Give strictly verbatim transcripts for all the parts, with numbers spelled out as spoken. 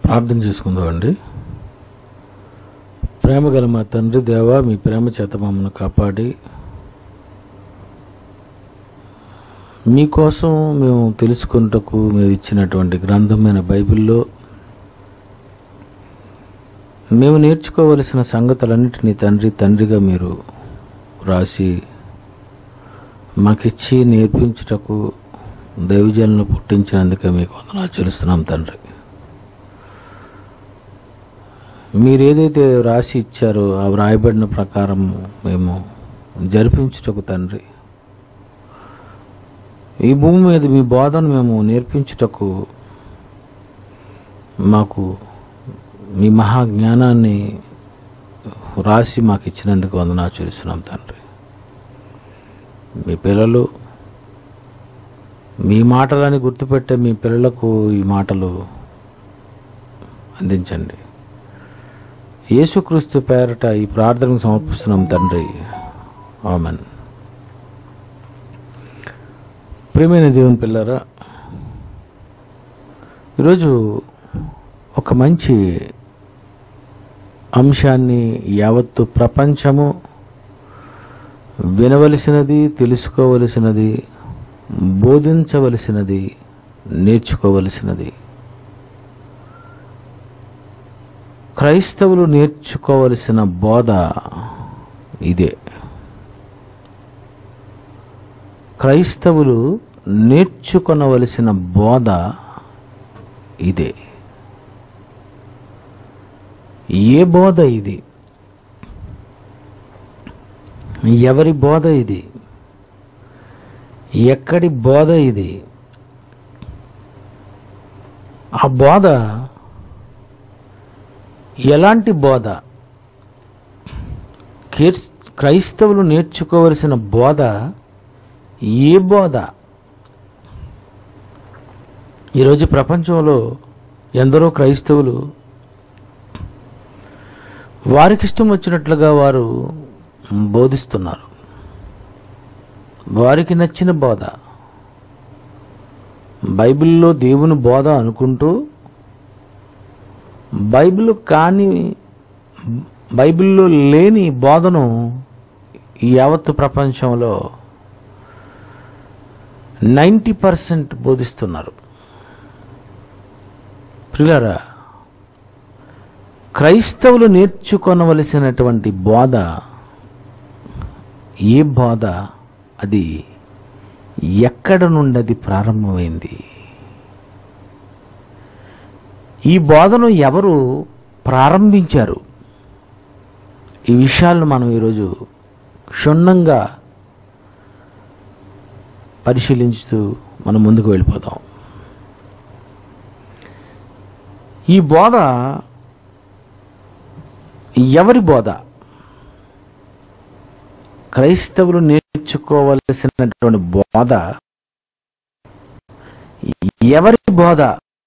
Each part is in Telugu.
ప్రార్థన చేసుకుందామండి. ప్రేమగల మా తండ్రి దేవా, మీ ప్రేమ చేత మమ్మల్ని కాపాడి మీకోసం మేము తెలుసుకున్నటకు మీరు ఇచ్చినటువంటి గ్రంథమైన బైబిల్లో మేము నేర్చుకోవలసిన సంగతులన్నిటినీ తండ్రి తండ్రిగా మీరు రాసి మాకిచ్చి నేర్పించుటకు దైవజనులను పుట్టించినందుకే మీకు వందనాలు చెల్లిస్తున్నాం తండ్రి. మీరేదైతే రాసి ఇచ్చారో ఆ వ్రాయబడిన ప్రకారం మేము జరిపించుటకు తండ్రి, ఈ భూమి మీద మీ బోధను మేము నేర్పించుటకు మాకు మీ మహాజ్ఞానాన్ని రాసి మాకు ఇచ్చినందుకు వందనాలు చెల్లిస్తున్నాం తండ్రి. మీ పిల్లలు మీ మాటలని గుర్తుపెట్టే మీ పిల్లలకు ఈ మాటలు అందించండి. యేసుక్రీస్తు పేరట ఈ ప్రార్థనకు సమర్పిస్తున్నాం తండ్రి, ఆమెన్. ప్రియమైన దేవుని పిల్లరా, ఈరోజు ఒక మంచి అంశాన్ని యావత్తు ప్రపంచము వినవలసినది, తెలుసుకోవలసినది, బోధించవలసినది, నేర్చుకోవలసినది, క్రైస్తవులు నేర్చుకోవలసిన బోధ ఇదే. క్రైస్తవులు నేర్చుకొనవలసిన బోధ ఇదే. ఏ బోధ ఇది? ఎవరి బోధ ఇది? ఎక్కడి బోధ ఇది? ఆ బోధ ఎలాంటి బోధ? క్రైస్తవులు నేర్చుకోవలసిన బోధ ఏ బోధ? ఈరోజు ప్రపంచంలో ఎందరో క్రైస్తవులు వారికి ఇష్టం వచ్చినట్లుగా వారు బోధిస్తున్నారు. వారికి నచ్చిన బోధ, బైబిల్లో దేవుని బోధ అనుకుంటూ బైబిల్ కాని, బైబిల్లో లేని బోధను ఈ యావత్తు ప్రపంచంలో నైంటీ పర్సెంట్ బోధిస్తున్నారు. ప్రియులారా, క్రైస్తవులు నేర్చుకొనవలసినటువంటి బోధ ఏ బోధ? అది ఎక్కడ నుండి అది ప్రారంభమైంది? ఈ బోధను ఎవరు ప్రారంభించారు? ఈ విషయాలను మనం ఈరోజు క్షుణ్ణంగా పరిశీలించుతూ మనం ముందుకు వెళ్ళిపోతాం. ఈ బోధ ఎవరి బోధ? క్రైస్తవులు నేర్చుకోవలసినటువంటి బోధ ఎవరి బోధ?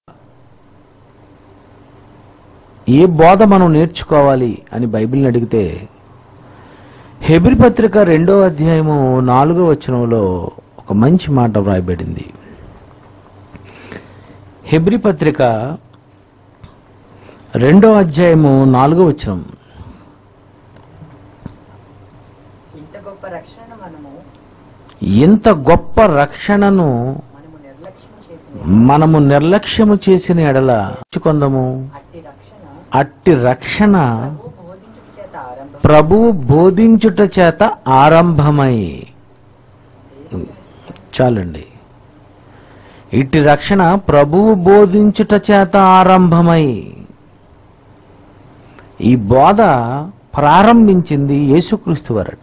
ఏ బోధ మనం నేర్చుకోవాలి అని బైబిల్ని అడిగితే, హెబ్రీ పత్రిక రెండో అధ్యాయము నాలుగో వచనంలో ఒక మంచి మాట వ్రాయబడింది. హెబ్రీ పత్రిక రెండో అధ్యాయము నాలుగో వచనం, ఇంత గొప్ప రక్షణను మనము నిర్లక్ష్యము చేసిన ఎడల కొందము, అట్టి రక్షణ ప్రభువు బోధించుట చేత ఆరంభమై. చాలండి. ఇట్టి రక్షణ ప్రభువు బోధించుట చేత ఆరంభమై. ఈ బోధ ప్రారంభించింది యేసుక్రీస్తు వారట.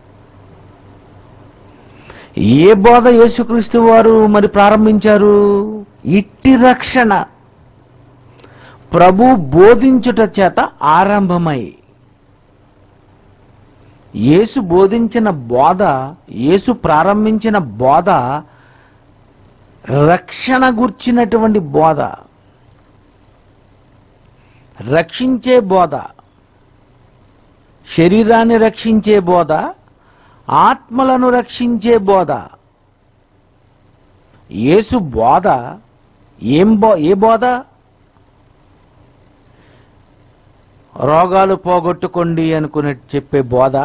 ఏ బోధ యేసుక్రీస్తు వారు మరి ప్రారంభించారు? ఇట్టి రక్షణ ప్రభు బోధించుట చేత ఆరంభమై. యేసు బోధించిన బోధ, యేసు ప్రారంభించిన బోధ రక్షణ గుర్చినటువంటి బోధ, రక్షించే బోధ, శరీరాన్ని రక్షించే బోధ, ఆత్మలను రక్షించే బోధ. యేసు బోధ ఏం బో ఏ బోధ? రోగాలు పోగొట్టుకోండి అనుకునే చెప్పే బోధ,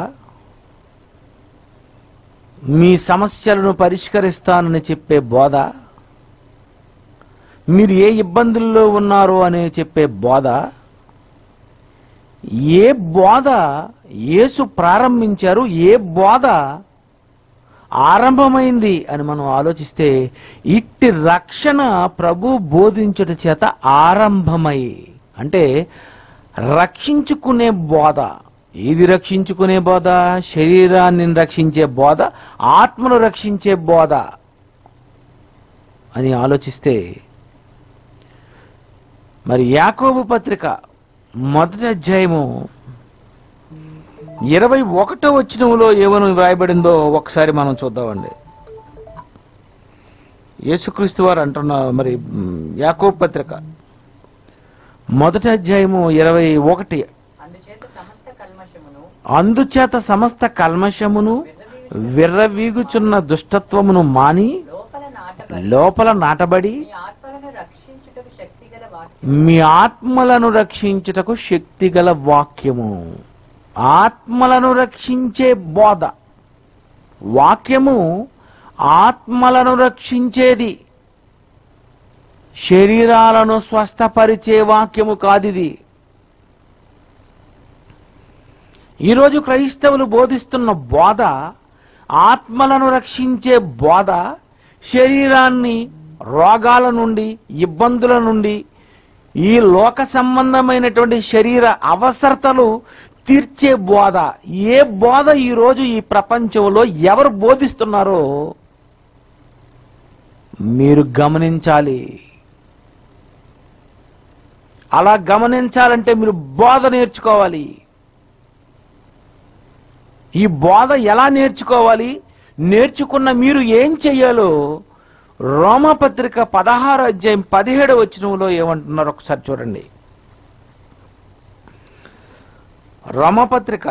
మీ సమస్యలను పరిష్కరిస్తానని చెప్పే బోధ, మీరు ఏ ఇబ్బందుల్లో ఉన్నారో అని చెప్పే బోధ, ఏ బోధ యేసు ప్రారంభించారు, ఏ బోధ ఆరంభమైంది అని మనం ఆలోచిస్తే ఇట్టి రక్షణ ప్రభు బోధించుట చేత ఆరంభమై, అంటే రక్షించుకునే బోధ. ఏది రక్షించుకునే బోధ? శరీరాన్ని రక్షించే బోధ, ఆత్మను రక్షించే బోధ అని ఆలోచిస్తే, మరి యాకోబు పత్రిక మొదటి అధ్యాయము ఇరవై ఒకటో వచనములో ఏమని వ్రాయబడిందో ఒకసారి మనం చూద్దామండి. యేసుక్రీస్తు వారు అంటున్న, మరి యాకోబు పత్రిక మొదటి అధ్యాయము ఇరవై ఒకటి, అందుచేత సమస్త కల్మషమును విర్రవీగుచున్న దుష్టత్వమును మాని లోపల నాటబడి మీ ఆత్మలను రక్షించుటకు శక్తిగల వాక్యము. ఆత్మలను రక్షించే బోధ, వాక్యము ఆత్మలను రక్షించేది, శరీరాలను స్వస్థపరిచే వాక్యము కాదిది. ఈరోజు క్రైస్తవులు బోధిస్తున్న బోధ ఆత్మలను రక్షించే బోధ, శరీరాన్ని రోగాల నుండి, ఇబ్బందుల నుండి, ఈ లోక సంబంధమైనటువంటి శరీర అవసరతలు తీర్చే బోధ. ఏ బోధ ఈరోజు ఈ ప్రపంచంలో ఎవరు బోధిస్తున్నారో మీరు గమనించాలి. అలా గమనించాలంటే మీరు బోధ నేర్చుకోవాలి. ఈ బోధ ఎలా నేర్చుకోవాలి, నేర్చుకున్న మీరు ఏం చెయ్యాలో రోమపత్రిక పదహారు అధ్యాయం పదిహేడు వచనంలో ఏమంటున్నారు ఒకసారి చూడండి. రోమపత్రిక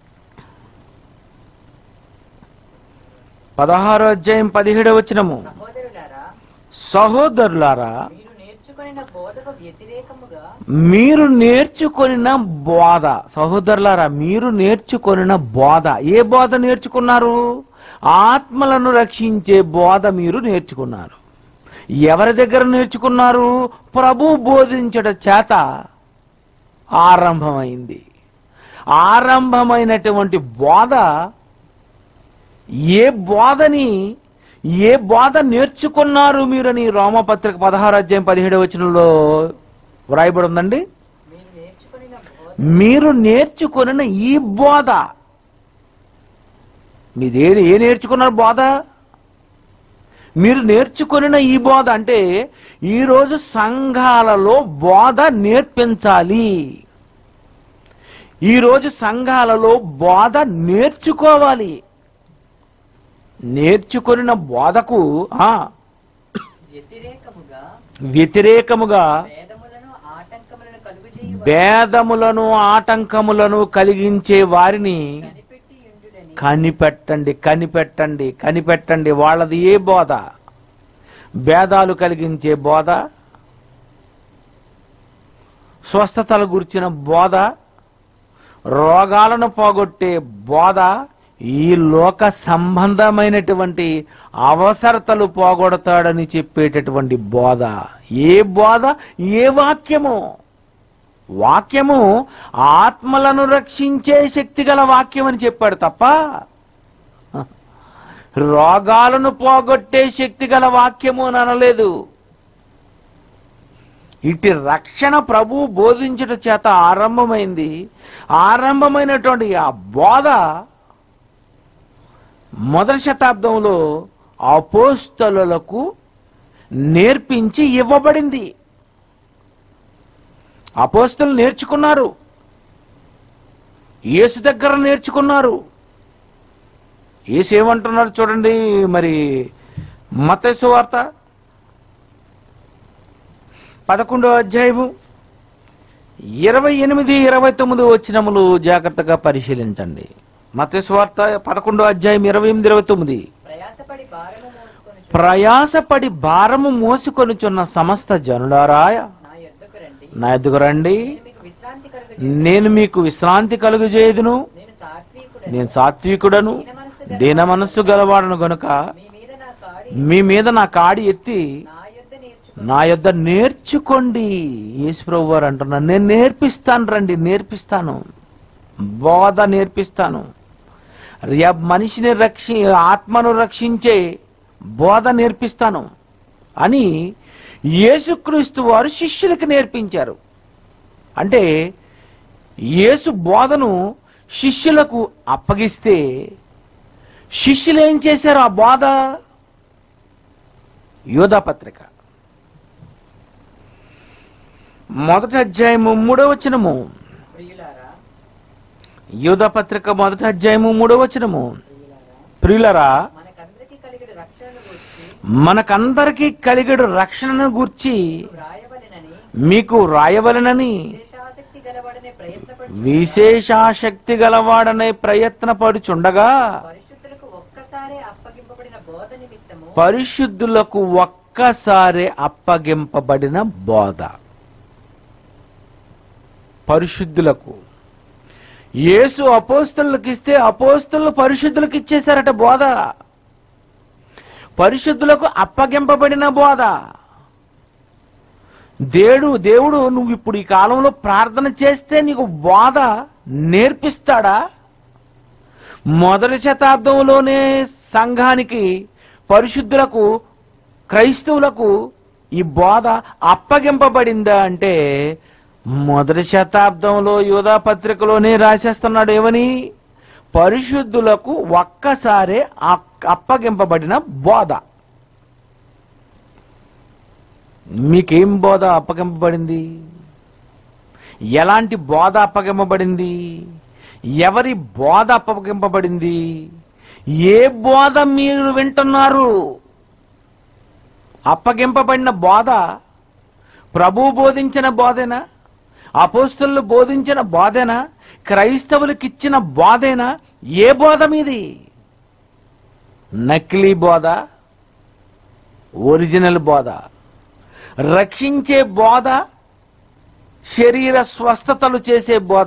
పదహారు అధ్యాయం పదిహేడు వచనము, సహోదరులారా మీరు నేర్చుకొనిన బోధ, సహోదరులారా మీరు నేర్చుకొనిన బోధ. ఏ బోధ నేర్చుకున్నారు? ఆత్మలను రక్షించే బోధ మీరు నేర్చుకున్నారు. ఎవరి దగ్గర నేర్చుకున్నారు? ప్రభు బోధించట చేత ఆరంభమైంది. ఆరంభమైనటువంటి బోధ, ఏ బోధని ఏ బోధ నేర్చుకున్నారు మీరని రోమపత్రిక పదహారు అధ్యాయం పదిహేడు వచనంలో వ్రాయబడి ఉందండి. మీరు నేర్చుకున్న ఈ బోధ, మీదే ఏ నేర్చుకున్నారు బోధ? మీరు నేర్చుకున్న ఈ బోధ అంటే ఈరోజు సంఘాలలో బోధ నేర్పించాలి. ఈరోజు సంఘాలలో బోధ నేర్చుకోవాలి. నేర్చుకున్న బోధకు ఆ వ్యతిరేకముగా భేదములను ఆటంకములను కలిగించే వారిని కనిపెట్టండి కనిపెట్టండి కనిపెట్టండి. వాళ్ళది ఏ బోధ? భేదాలు కలిగించే బోధ, స్వస్థతల గురించిన బోధ, రోగాలను పోగొట్టే బోధ, ఈ లోక సంబంధమైనటువంటి అవసరతలు పోగొడతాడని చెప్పేటటువంటి బోధ. ఏ బోధ? ఏ వాక్యము? వాక్యము ఆత్మలను రక్షించే శక్తి గల వాక్యం అని చెప్పాడు తప్ప రోగాలను పోగొట్టే శక్తి గల వాక్యము అని అనలేదు. ఇటు రక్షణ ప్రభు బోధించుట చేత ఆరంభమైంది. ఆరంభమైనటువంటి ఆ బోధ మొదటి శతాబ్దంలో అపోస్తలులకు నేర్పించి ఇవ్వబడింది. అపోస్తలు నేర్చుకున్నారు, యేసు దగ్గర నేర్చుకున్నారు. యేసు ఏమంటున్నారు చూడండి. మరి మత్తయి సువార్త పదకొండో అధ్యాయము ఇరవై ఎనిమిది ఇరవై తొమ్మిది వచనములు జాగ్రత్తగా పరిశీలించండి. మత్తయి సువార్త పదకొండో అధ్యాయం ఇరవై ఎనిమిది ఇరవై తొమ్మిది. ప్రయాసపడి భారము మోసుకొనుచున్న సమస్త జనులారా నా యొద్దకు రండి, కలుగజేయుదును. నేను మీకు విశ్రాంతి కలుగజేయుదును. నేను సాత్వికుడను, నేను సాత్వికుడను, దీన మనస్సు గలవాడను గనుక మీ మీద నా కాడి మీ మీద నా కాడి ఎత్తి నా యొద్ద నేర్చుకుని నా యొద్ద నేర్చుకోండి. యేసుప్రభు వారు అంటున్నారు, నేను నేర్పిస్తాను, రండి నేర్పిస్తాను, బోధ నేర్పిస్తాను. య- మనిషిని రక్షి ఆత్మను రక్షించే బోధ నేర్పిస్తాను అని యేసుక్రీస్తు వారు శిష్యులకు నేర్పించారు. అంటే యేసు బోధను శిష్యులకు అప్పగిస్తే శిష్యులు ఏం చేశారు? ఆ బోధ యోధా పత్రిక మొదటి అధ్యాయము మూడవ వచనము. ప్రియులారా యోధా పత్రిక మొదటి అధ్యాయము మూడవ వచనము. ప్రియులారా ప్రియులరా, మనకందరికీ కలిగిన రక్షణను గురించి మనకందరికీ కలిగడు రక్షణను గూర్చి వ్రాయవలెనని మీకు రాయవలెనని విశేషాసక్తి గలవాడనే ప్రయత్నపడు విశేషాశక్తి గలవాడనే ప్రయత్నపడుచుండగా పరిశుద్ధులకు ఒక్కసారి అప్పగింపబడిన బోధ నిమిత్తము పరిశుద్ధులకు ఒక్కసారి అప్పగింపబడిన బోధ. పరిశుద్ధులకు యేసు అపోస్తలులకు ఇస్తే అపోస్తలు పరిశుద్ధులకు ఇచ్చేశారట బోధ. పరిశుద్ధులకు అప్పగింపబడిన బోధ. దేవుడు దేవుడు నువ్వు ఇప్పుడు ఈ కాలంలో ప్రార్థన చేస్తే నీకు బోధ నేర్పిస్తాడా? మొదటి శతాబ్దంలోనే సంఘానికి, పరిశుద్ధులకు, క్రైస్తవులకు ఈ బోధ అప్పగింపబడిందా అంటే మొదటి శతాబ్దంలో యోధా పత్రికలోనే రాసేస్తున్నాడు. ఏమని? పరిశుద్ధులకు ఒక్కసారే అప్పగింపబడిన బోధ. మీకేం బోధ అప్పగింపబడింది? ఎలాంటి బోధ అప్పగింపబడింది? ఎవరి బోధ అప్పగింపబడింది? ఏ బోధ మీరు వింటున్నారు? అప్పగింపబడిన బోధ ప్రభువు బోధించిన బోధేనా? అపోస్తలులు బోధించిన బోధేనా? క్రైస్తవులకు ఇచ్చిన బోధేనా? ఏ బోధ మీది? నకిలీ బోధ, ఒరిజినల్ బోధ, రక్షించే బోధ, శరీర స్వస్థతలు చేసే బోధ.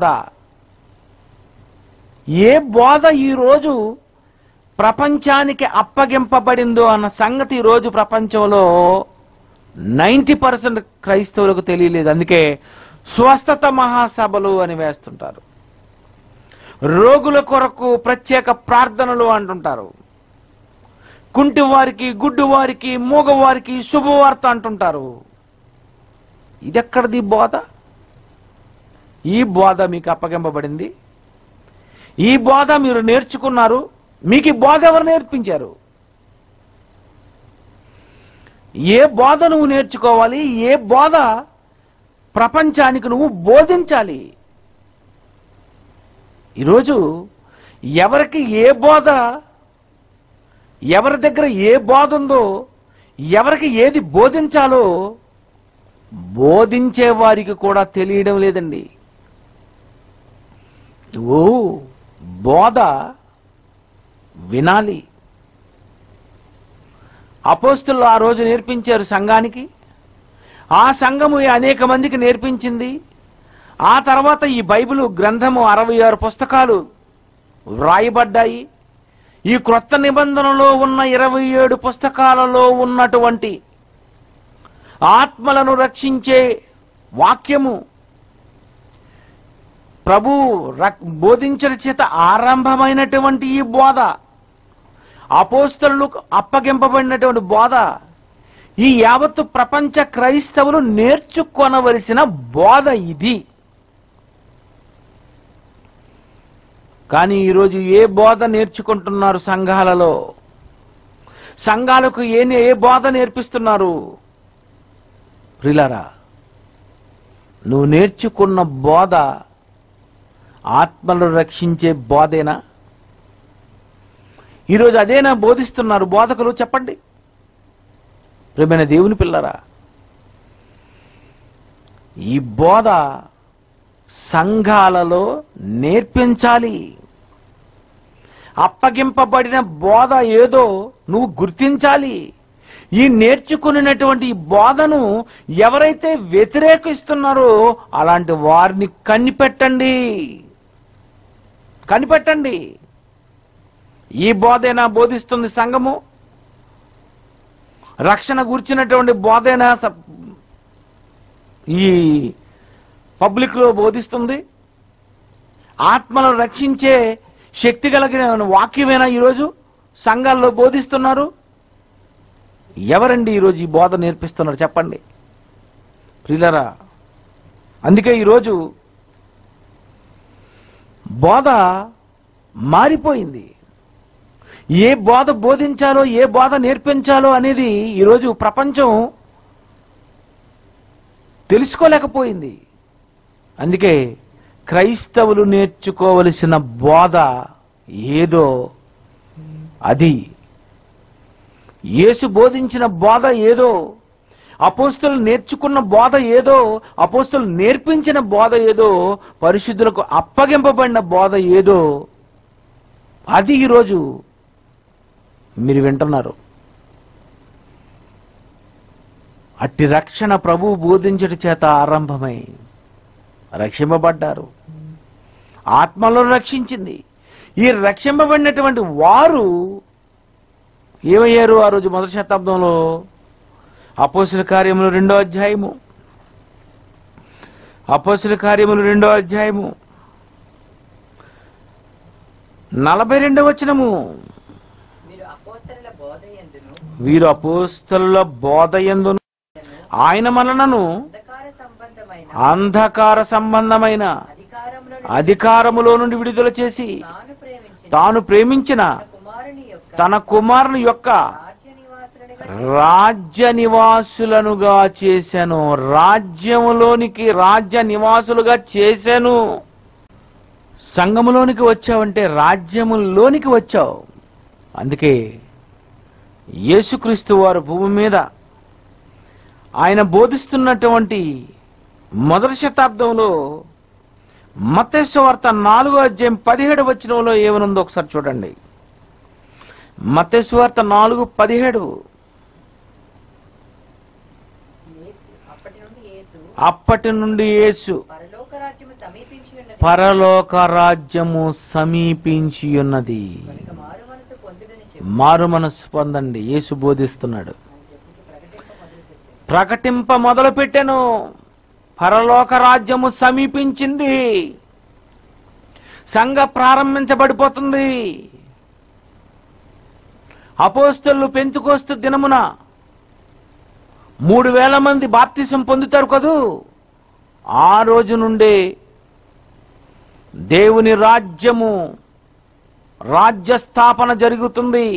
ఏ బోధ ఈరోజు ప్రపంచానికి అప్పగింపబడిందో అన్న సంగతి ఈరోజు ప్రపంచంలో నైంటీ పర్సెంట్ క్రైస్తవులకు తెలియలేదు. అందుకే స్వస్థత మహాసభలు అని వేస్తుంటారు, రోగుల కొరకు ప్రత్యేక ప్రార్థనలు అంటుంటారు, కుంటి వారికి, గుడ్డు వారికి, మూగవారికి శుభవార్త అంటుంటారు. ఇదెక్కడిది బోధ? ఈ బోధ మీకు అప్పగింపబడింది, ఈ బోధ మీరు నేర్చుకున్నారు. మీకు ఈ బోధ ఎవరు నేర్పించారు? ఏ బోధ నువ్వు నేర్చుకోవాలి? ఏ బోధ ప్రపంచానికి నువ్వు బోధించాలి? ఈరోజు ఎవరికి ఏ బోధ, ఎవరి దగ్గర ఏ బోధ ఉందో, ఎవరికి ఏది బోధించాలో బోధించే వారికి కూడా తెలియడం లేదండి. ఓ బోధ వినాలి. అపోస్తలులు ఆ రోజు నేర్పించారు సంఘానికి, ఆ సంఘము అనేక మందికి నేర్పించింది. ఆ తర్వాత ఈ బైబిల్ గ్రంథము అరవై ఆరు పుస్తకాలు వ్రాయబడ్డాయి. ఈ క్రొత్త నిబంధనలో ఉన్న ఇరవై ఏడు పుస్తకాలలో ఉన్నటువంటి ఆత్మలను రక్షించే వాక్యము ప్రభు బోధించిన చేత ఆరంభమైనటువంటి ఈ బోధ, అపోస్తలులకు అప్పగింపబడినటువంటి బోధ, ఈ యావత్తు ప్రపంచ క్రైస్తవులు నేర్చుకొనవలసిన బోధ ఇది. కానీ ఈరోజు ఏ బోధ నేర్చుకుంటున్నారు సంఘాలలో? సంఘాలకు ఏ ఏ బోధ నేర్పిస్తున్నారు? ప్రియులారా, నువ్వు నేర్చుకున్న బోధ ఆత్మలను రక్షించే బోధేనా? ఈరోజు అదేనా బోధిస్తున్నారు బోధకులు? చెప్పండి ప్రియమైన దేవుని పిల్లరా, ఈ బోధ సంఘాలలో నేర్పించాలి. అప్పగింపబడిన బోధ ఏదో నువ్వు గుర్తించాలి. ఈ నేర్చుకున్నటువంటి ఈ బోధను ఎవరైతే వ్యతిరేకిస్తున్నారో అలాంటి వారిని కనిపెట్టండి కనిపెట్టండి ఈ బోధేనా బోధిస్తుంది సంఘము? రక్షణ గురించినటువంటి బోధేనా ఈ పబ్లిక్ లో బోధిస్తుంది? ఆత్మలను రక్షించే శక్తి కలిగిన వాక్యమేనా ఈరోజు సంఘాల్లో బోధిస్తున్నారు? ఎవరండి ఈరోజు ఈ బోధ నేర్పిస్తున్నారు చెప్పండి ప్రియులారా? అందుకే ఈరోజు బోధ మారిపోయింది. ఏ బోధ బోధించాలో ఏ బోధ నేర్పించాలో అనేది ఈరోజు ప్రపంచం తెలుసుకోలేకపోయింది. అందుకే క్రైస్తవులు నేర్చుకోవలసిన బోధ ఏదో అది, యేసు బోధించిన బోధ ఏదో, అపోస్తలులు నేర్చుకున్న బోధ ఏదో, అపోస్తలులు నేర్పించిన బోధ ఏదో, పరిశుద్ధులకు అప్పగింపబడిన బోధ ఏదో, అది ఈరోజు మీరు వింటున్నారు. అట్టి రక్షణ ప్రభువు బోధించట చేత ఆరంభమై రక్షింపబడ్డారు. ఆత్మలను రక్షించింది. ఈ రక్షింపబడినటువంటి వారు ఏమయ్యారు ఆ రోజు మొదటి శతాబ్దంలో? అపోస్తల కార్యములు రెండో అధ్యాయము అపోస్తల కార్యములు రెండో అధ్యాయము నలభై రెండవ వచనము. మీరు అపోస్తలుల బోధయందును వీరు అపోస్తలుల బోధయందును ఆయన మనలను అంధకార సంబంధమైన అంధకార సంబంధమైన అధికారములో అధికారములో నుండి విడుదల చేసి తాను ప్రేమించిన తాను ప్రేమించిన కుమారుని యొక్క తన కుమారుని యొక్క రాజ్య నివాసులనిగా రాజ్య నివాసులనుగా చేశాను. రాజ్యములోనికి రాజ్య నివాసులుగా చేశాను. సంఘములోనికి వచ్చావంటే రాజ్యములోనికి వచ్చావు. అందుకే యేసుక్రీస్తు వారు భూమి మీద ఆయన బోధిస్తున్నటువంటి మొదటి శతాబ్దంలో మత్తయి సువార్త నాలుగో అధ్యాయం పదిహేడు వచనంలో ఏమనుందో ఒకసారి చూడండి. మత్తయి సువార్త నాలుగు పదిహేడు. యేసు అప్పటి నుండి యేసు అప్పటి నుండి యేసు పరలోక రాజ్యము సమీపించి ఉన్నది పరలోక రాజ్యము సమీపించి ఉన్నది. కనుక మారు మనసు పొందుడని చెప్పి మారు మనస్సు పొందండి. యేసు బోధిస్తున్నాడు. ప్రకటింప మొదలుపెట్టాడు. ప్రకటింప మొదలు పెట్టెను. పరలోక రాజ్యము సమీపించింది. సంఘ ప్రారంభించబడిపోతుంది. అపోస్తలులు పెంతుకోస్తు దినమున మూడు వేల మంది బాప్తిసం పొందుతారు కదూ. ఆ రోజు నుండే దేవుని రాజ్యము రాజ్య స్థాపన జరుగుతుంది.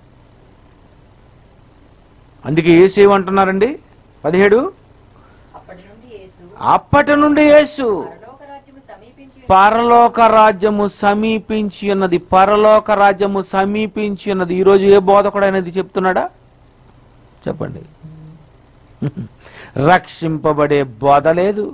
అందుకే యేసు ఏమంటున్నారండి పదిహేడు. అప్పటి నుండి యేసు అప్పటి నుండి యేసు పరలోక రాజ్యము సమీపించి పరలోక రాజ్యము సమీపించి ఉన్నది. పరలోక రాజ్యము సమీపించి ఉన్నది. ఈరోజు ఏ బోధకుడు అనేది చెప్తున్నాడా చెప్పండి? రక్షింపబడే బోధ లేదు.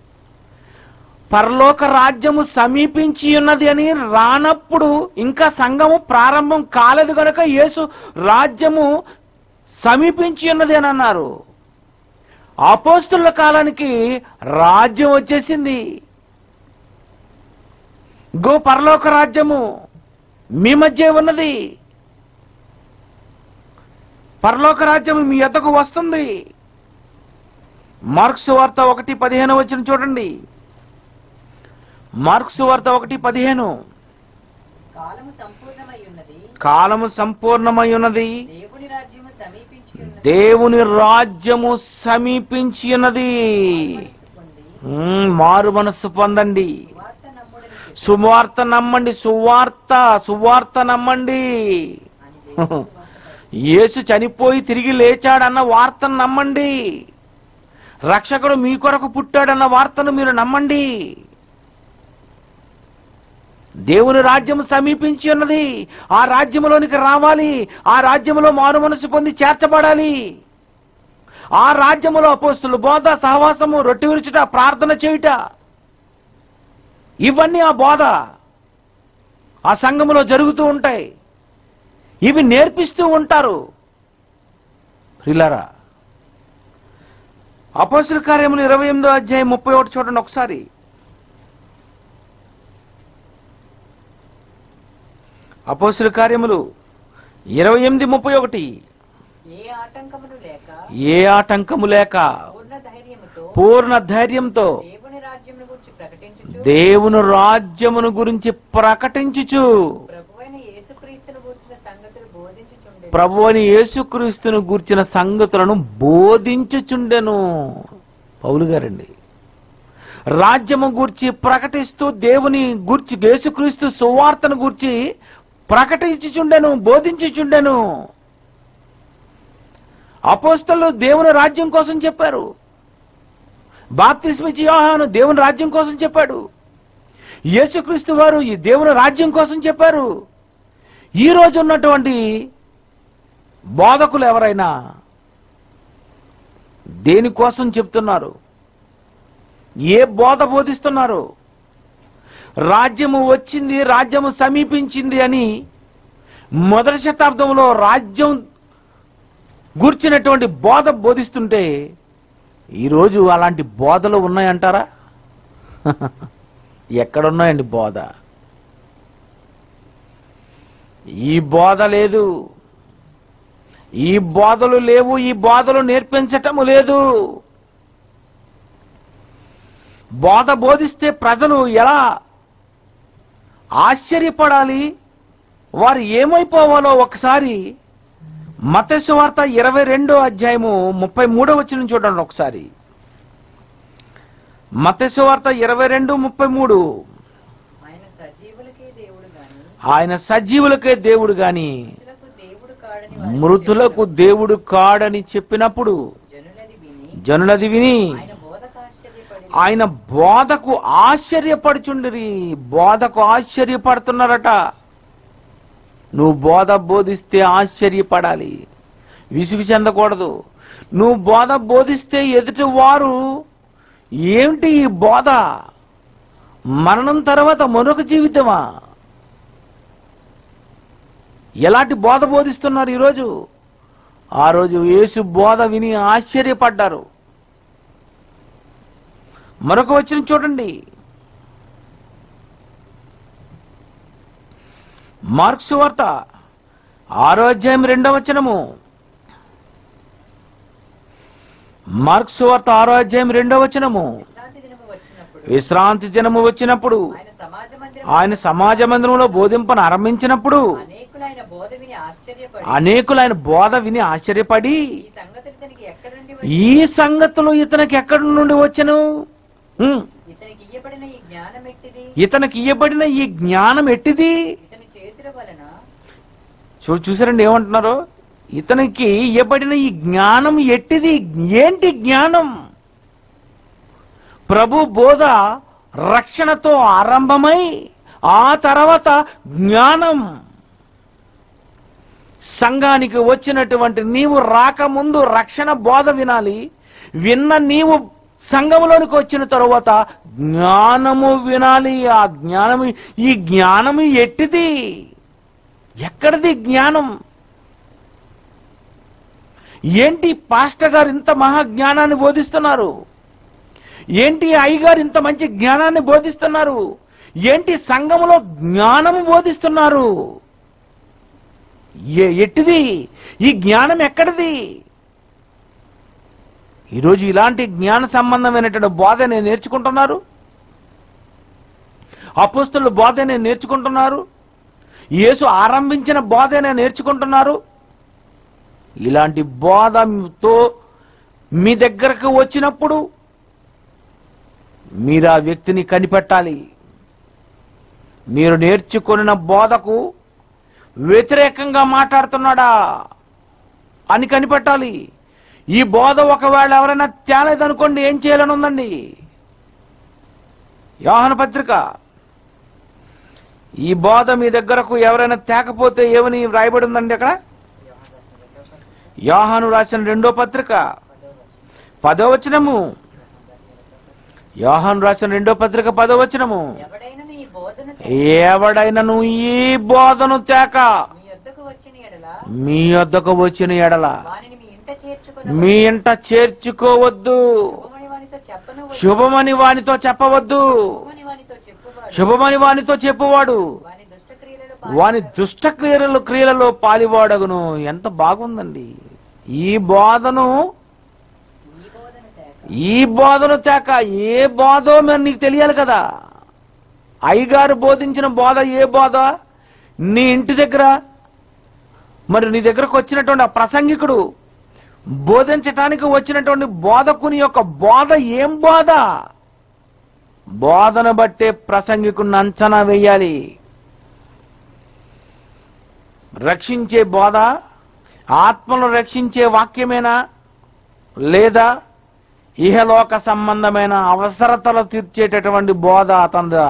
పరలోక రాజ్యము సమీపించి ఉన్నది అని రానప్పుడు ఇంకా సంఘము ప్రారంభం కాలేదు గనక యేసు రాజ్యము సమీపించి ఉన్నది అని అన్నారు. అపోస్తలుల కాలానికి రాజ్యం వచ్చేసింది. గో పరలోక రాజ్యము మీ మధ్య ఉన్నది. పరలోక రాజ్యము మీ యొద్దకు వస్తుంది. మార్క్స్ వార్త ఒకటి పదిహేను వచ్చిన చూడండి. మార్క్స్ వార్త ఒకటి పదిహేను. కాలము సంపూర్ణమై ఉన్నది. కాలము సంపూర్ణమై ఉన్నది. దేవుని రాజ్యము సమీపించి ఉన్నది. దేవుని రాజ్యము సమీపించి ఉన్నది. పొంది ఉమ్, మారు మనస్సు పొందండి. వార్త నమ్ముడని చెప్పి సువార్త నమ్మండి. సువార్త సువార్త నమ్మండి. అని దేవుని వార్త యేసు చనిపోయి తిరిగి లేచాడన్న వార్తను నమ్మండి. రక్షకుడు మీ కొరకు పుట్టాడన్న వార్తను మీరు నమ్మండి. దేవుని రాజ్యం సమీపించి ఉన్నది. ఆ రాజ్యములోనికి రావాలి. ఆ రాజ్యములో మారు మనసు పొంది చేర్చబడాలి. ఆ రాజ్యములో అపోస్తలుల బోధ, సహవాసము, రొట్టె విరుచుట, ప్రార్థన చేయుట, ఇవన్నీ ఆ బోధ ఆ సంఘములో జరుగుతూ ఉంటాయి. ఇవి నేర్పిస్తూ ఉంటారు. ప్రియులారా, అపోస్తలుల కార్యములు ఇరవై ఎనిమిదో అధ్యాయం ముప్పై ఒకటి చూడండి ఒకసారి. అపోస్తలుల కార్యములు ఇరవై ఎనిమిది ముప్పై ఒకటి. ఏ ఆటంకములు లేక ఏ ఆటంకము లేక పూర్ణ ధైర్యముతో పూర్ణ ధైర్యంతో దేవుని రాజ్యమును గురించి ప్రకటించుచు దేవుని రాజ్యమును గురించి ప్రకటించుచు ప్రభువైన యేసుక్రీస్తును గూర్చిన సంగతులు బోధించుచుండెను. ప్రభు అని యేసుక్రీస్తును గూర్చిన సంగతులను బోధించుచుండెను. పౌలు గారండి. రాజ్యము గూర్చి ప్రకటిస్తూ దేవుని గూర్చి యేసుక్రీస్తు సువార్తను గూర్చి ప్రకటించుచుండెను, బోధించుచుండెను. అపోస్తలులు దేవుని రాజ్యం కోసం చెప్పారు. బాప్తిస్మిచ్చి యోహాను దేవుని రాజ్యం కోసం చెప్పాడు. యేసుక్రీస్తు వారు ఈ దేవుని రాజ్యం కోసం చెప్పారు. ఈ రోజు ఉన్నటువంటి బోధకులు ఎవరైనా దేనికోసం చెప్తున్నారు? ఏ బోధ బోధిస్తున్నారు? రాజ్యము వచ్చింది, రాజ్యము సమీపించింది అని మొదటి శతాబ్దంలో రాజ్యం గూర్చినటువంటి బోధ బోధిస్తుంటే ఈరోజు అలాంటి బోధలు ఉన్నాయంటారా? ఎక్కడున్నాయండి బోధ? ఈ బోధ లేదు, ఈ బోధలు లేవు, ఈ బోధలు నేర్పించటము లేదు. బోధ బోధిస్తే ప్రజలు ఎలా ఆశ్చర్యపడాలి, వారు ఏమైపోవాలో ఒకసారి మత్తయి సువార్త ఇరవై రెండో అధ్యాయము ముప్పై మూడో వచనం చూడండి ఒకసారి. మత్తయి సువార్త ఇరవై రెండు ముప్పై మూడు. ఆయన సజీవులకే దేవుడు గాని ఆయన సజీవులకే దేవుడు గాని మృతులకు దేవుడు కాడని వారు మృతులకు దేవుడు కాడని చెప్పినప్పుడు జనులది విని జనులది విని ఆయన బోధకు ఆశ్చర్యపడి ఆయన బోధకు ఆశ్చర్యపడుచుండిరి. బోధకు ఆశ్చర్యపడుతున్నారట. నువ్వు బోధ బోధిస్తే ఆశ్చర్యపడాలి, విసుగు చెందకూడదు. నువ్వు బోధ బోధిస్తే ఎదుటి వారు ఏమిటి ఈ బోధ, మరణం తర్వాత మరొక జీవితమా, ఎలాంటి బోధ బోధిస్తున్నారు ఈరోజు? ఆ రోజు యేసు బోధ విని ఆశ్చర్యపడ్డారు. మరొక వచనం చూడండి. మార్కు సువార్త ఆరో అధ్యాయం రెండవ వచనము. మార్కు సువార్త ఆరో అధ్యాయం రెండవ వచనము. విశ్రాంతి దినము వచ్చినప్పుడు విశ్రాంతి దినము వచ్చినప్పుడు ఆయన సమాజ మందిరం ఆయన సమాజ మందిరంలో బోధింపను ఆరంభించినప్పుడు అనేకులు ఆయన బోధ విని ఆశ్చర్యపడి అనేకులు ఆయన బోధ విని ఆశ్చర్యపడి ఈ సంగతులు ఇతనికి ఎక్కడ నుండి ఈ సంగతులు ఇతనికి ఎక్కడి నుండి వచ్చెను? హ్మ్. ఇతనికి ఇయ్యబడిన ఈ జ్ఞానం ఎట్టిది? ఇతనికి ఇయ్యబడిన ఈ జ్ఞానం ఎట్టిది? ఇతని చేతుల వలన చూ చూసారండి ఏమంటున్నారు? ఇతనికి ఇవ్వబడిన ఈ జ్ఞానం ఎట్టిది? ఏంటి జ్ఞానం? ప్రభు బోధ రక్షణతో ఆరంభమై ఆ తర్వాత జ్ఞానం. సంఘానికి వచ్చినటువంటి నీవు రాకముందు రక్షణ బోధ వినాలి. విన్న నీవు సంఘములోనికి వచ్చిన తరువాత జ్ఞానము వినాలి. ఆ జ్ఞానము, ఈ జ్ఞానము ఎట్టిది? ఎక్కడిది జ్ఞానం? ఏంటి పాస్టర్ గారు ఇంత మహా జ్ఞానాన్ని బోధిస్తున్నారు? ఏంటి అయ్యగారు ఇంత మంచి జ్ఞానాన్ని బోధిస్తున్నారు? ఏంటి సంఘములో జ్ఞానము బోధిస్తున్నారు? ఎట్టిది ఈ జ్ఞానం? ఎక్కడిది? ఈరోజు ఇలాంటి జ్ఞాన సంబంధమైనటువంటి బోధనే నేర్చుకుంటున్నారు. అపోస్తలుల బోధనే నేర్చుకుంటున్నారు. యేసు ఆరంభించిన బోధనే నేర్చుకుంటున్నారు. ఇలాంటి బోధతో మీ దగ్గరకు వచ్చినప్పుడు మీరు ఆ వ్యక్తిని కనిపెట్టాలి. మీరు నేర్చుకున్న బోధకు వ్యతిరేకంగా మాట్లాడుతున్నాడా అని కనిపెట్టాలి. ఈ బోధ ఒకవేళ ఎవరైనా తేలేదనుకోండి, ఏం చేయాలని ఉందండి? యోహాను పత్రిక, ఈ బోధ మీ దగ్గరకు ఎవరైనా తేకపోతే ఏమని వ్రాయబడి ఉందండి అక్కడ? యోహాను రాసిన రెండో పత్రిక పదో వచనము. యోహాను రాసిన రెండో పత్రిక పదో వచనము. ఎవడైనను ఈ బోధను ఎవడైనను ఈ బోధను తేక మీ యొద్దకు వచ్చిన ఎడల మీ వద్దకు వచ్చిన ఎడల వానిని మీ ఇంట చేర్చి చేర్చుకున్న మీ ఇంట చేర్చుకోవద్దు, శుభమని వానితో చెప్పను శుభమని వానితో చెప్పవద్దు, శుభమని వానితో చెప్పువాడు శుభమని వానితో చెప్పువాడు వాని దుష్టక్రియలలో వాని దుష్ట క్రియలలో క్రియలలో పాలివాడగును. ఎంత బాగుందండి ఈ బోధను. ఈ బోధన తేక ఈ బోధను తేక ఏ బోధో మరి నీకు తెలియాలి కదా. అయ్యగారు బోధించిన బోధ ఏ బోధ? నీ ఇంటి దగ్గర మరి నీ దగ్గరకు వచ్చినటువంటి ఆ ప్రసంగికుడు బోధించటానికి వచ్చినటువంటి బోధకుని యొక్క బోధ ఏం బోధ? బోధన బట్టే ప్రసంగికుడిని అంచనా వేయాలి. రక్షించే బోధ, ఆత్మను రక్షించే వాక్యమేనా, లేదా ఇహలోక సంబంధమైన అవసరతలు తీర్చేటటువంటి బోధ అతనిదా?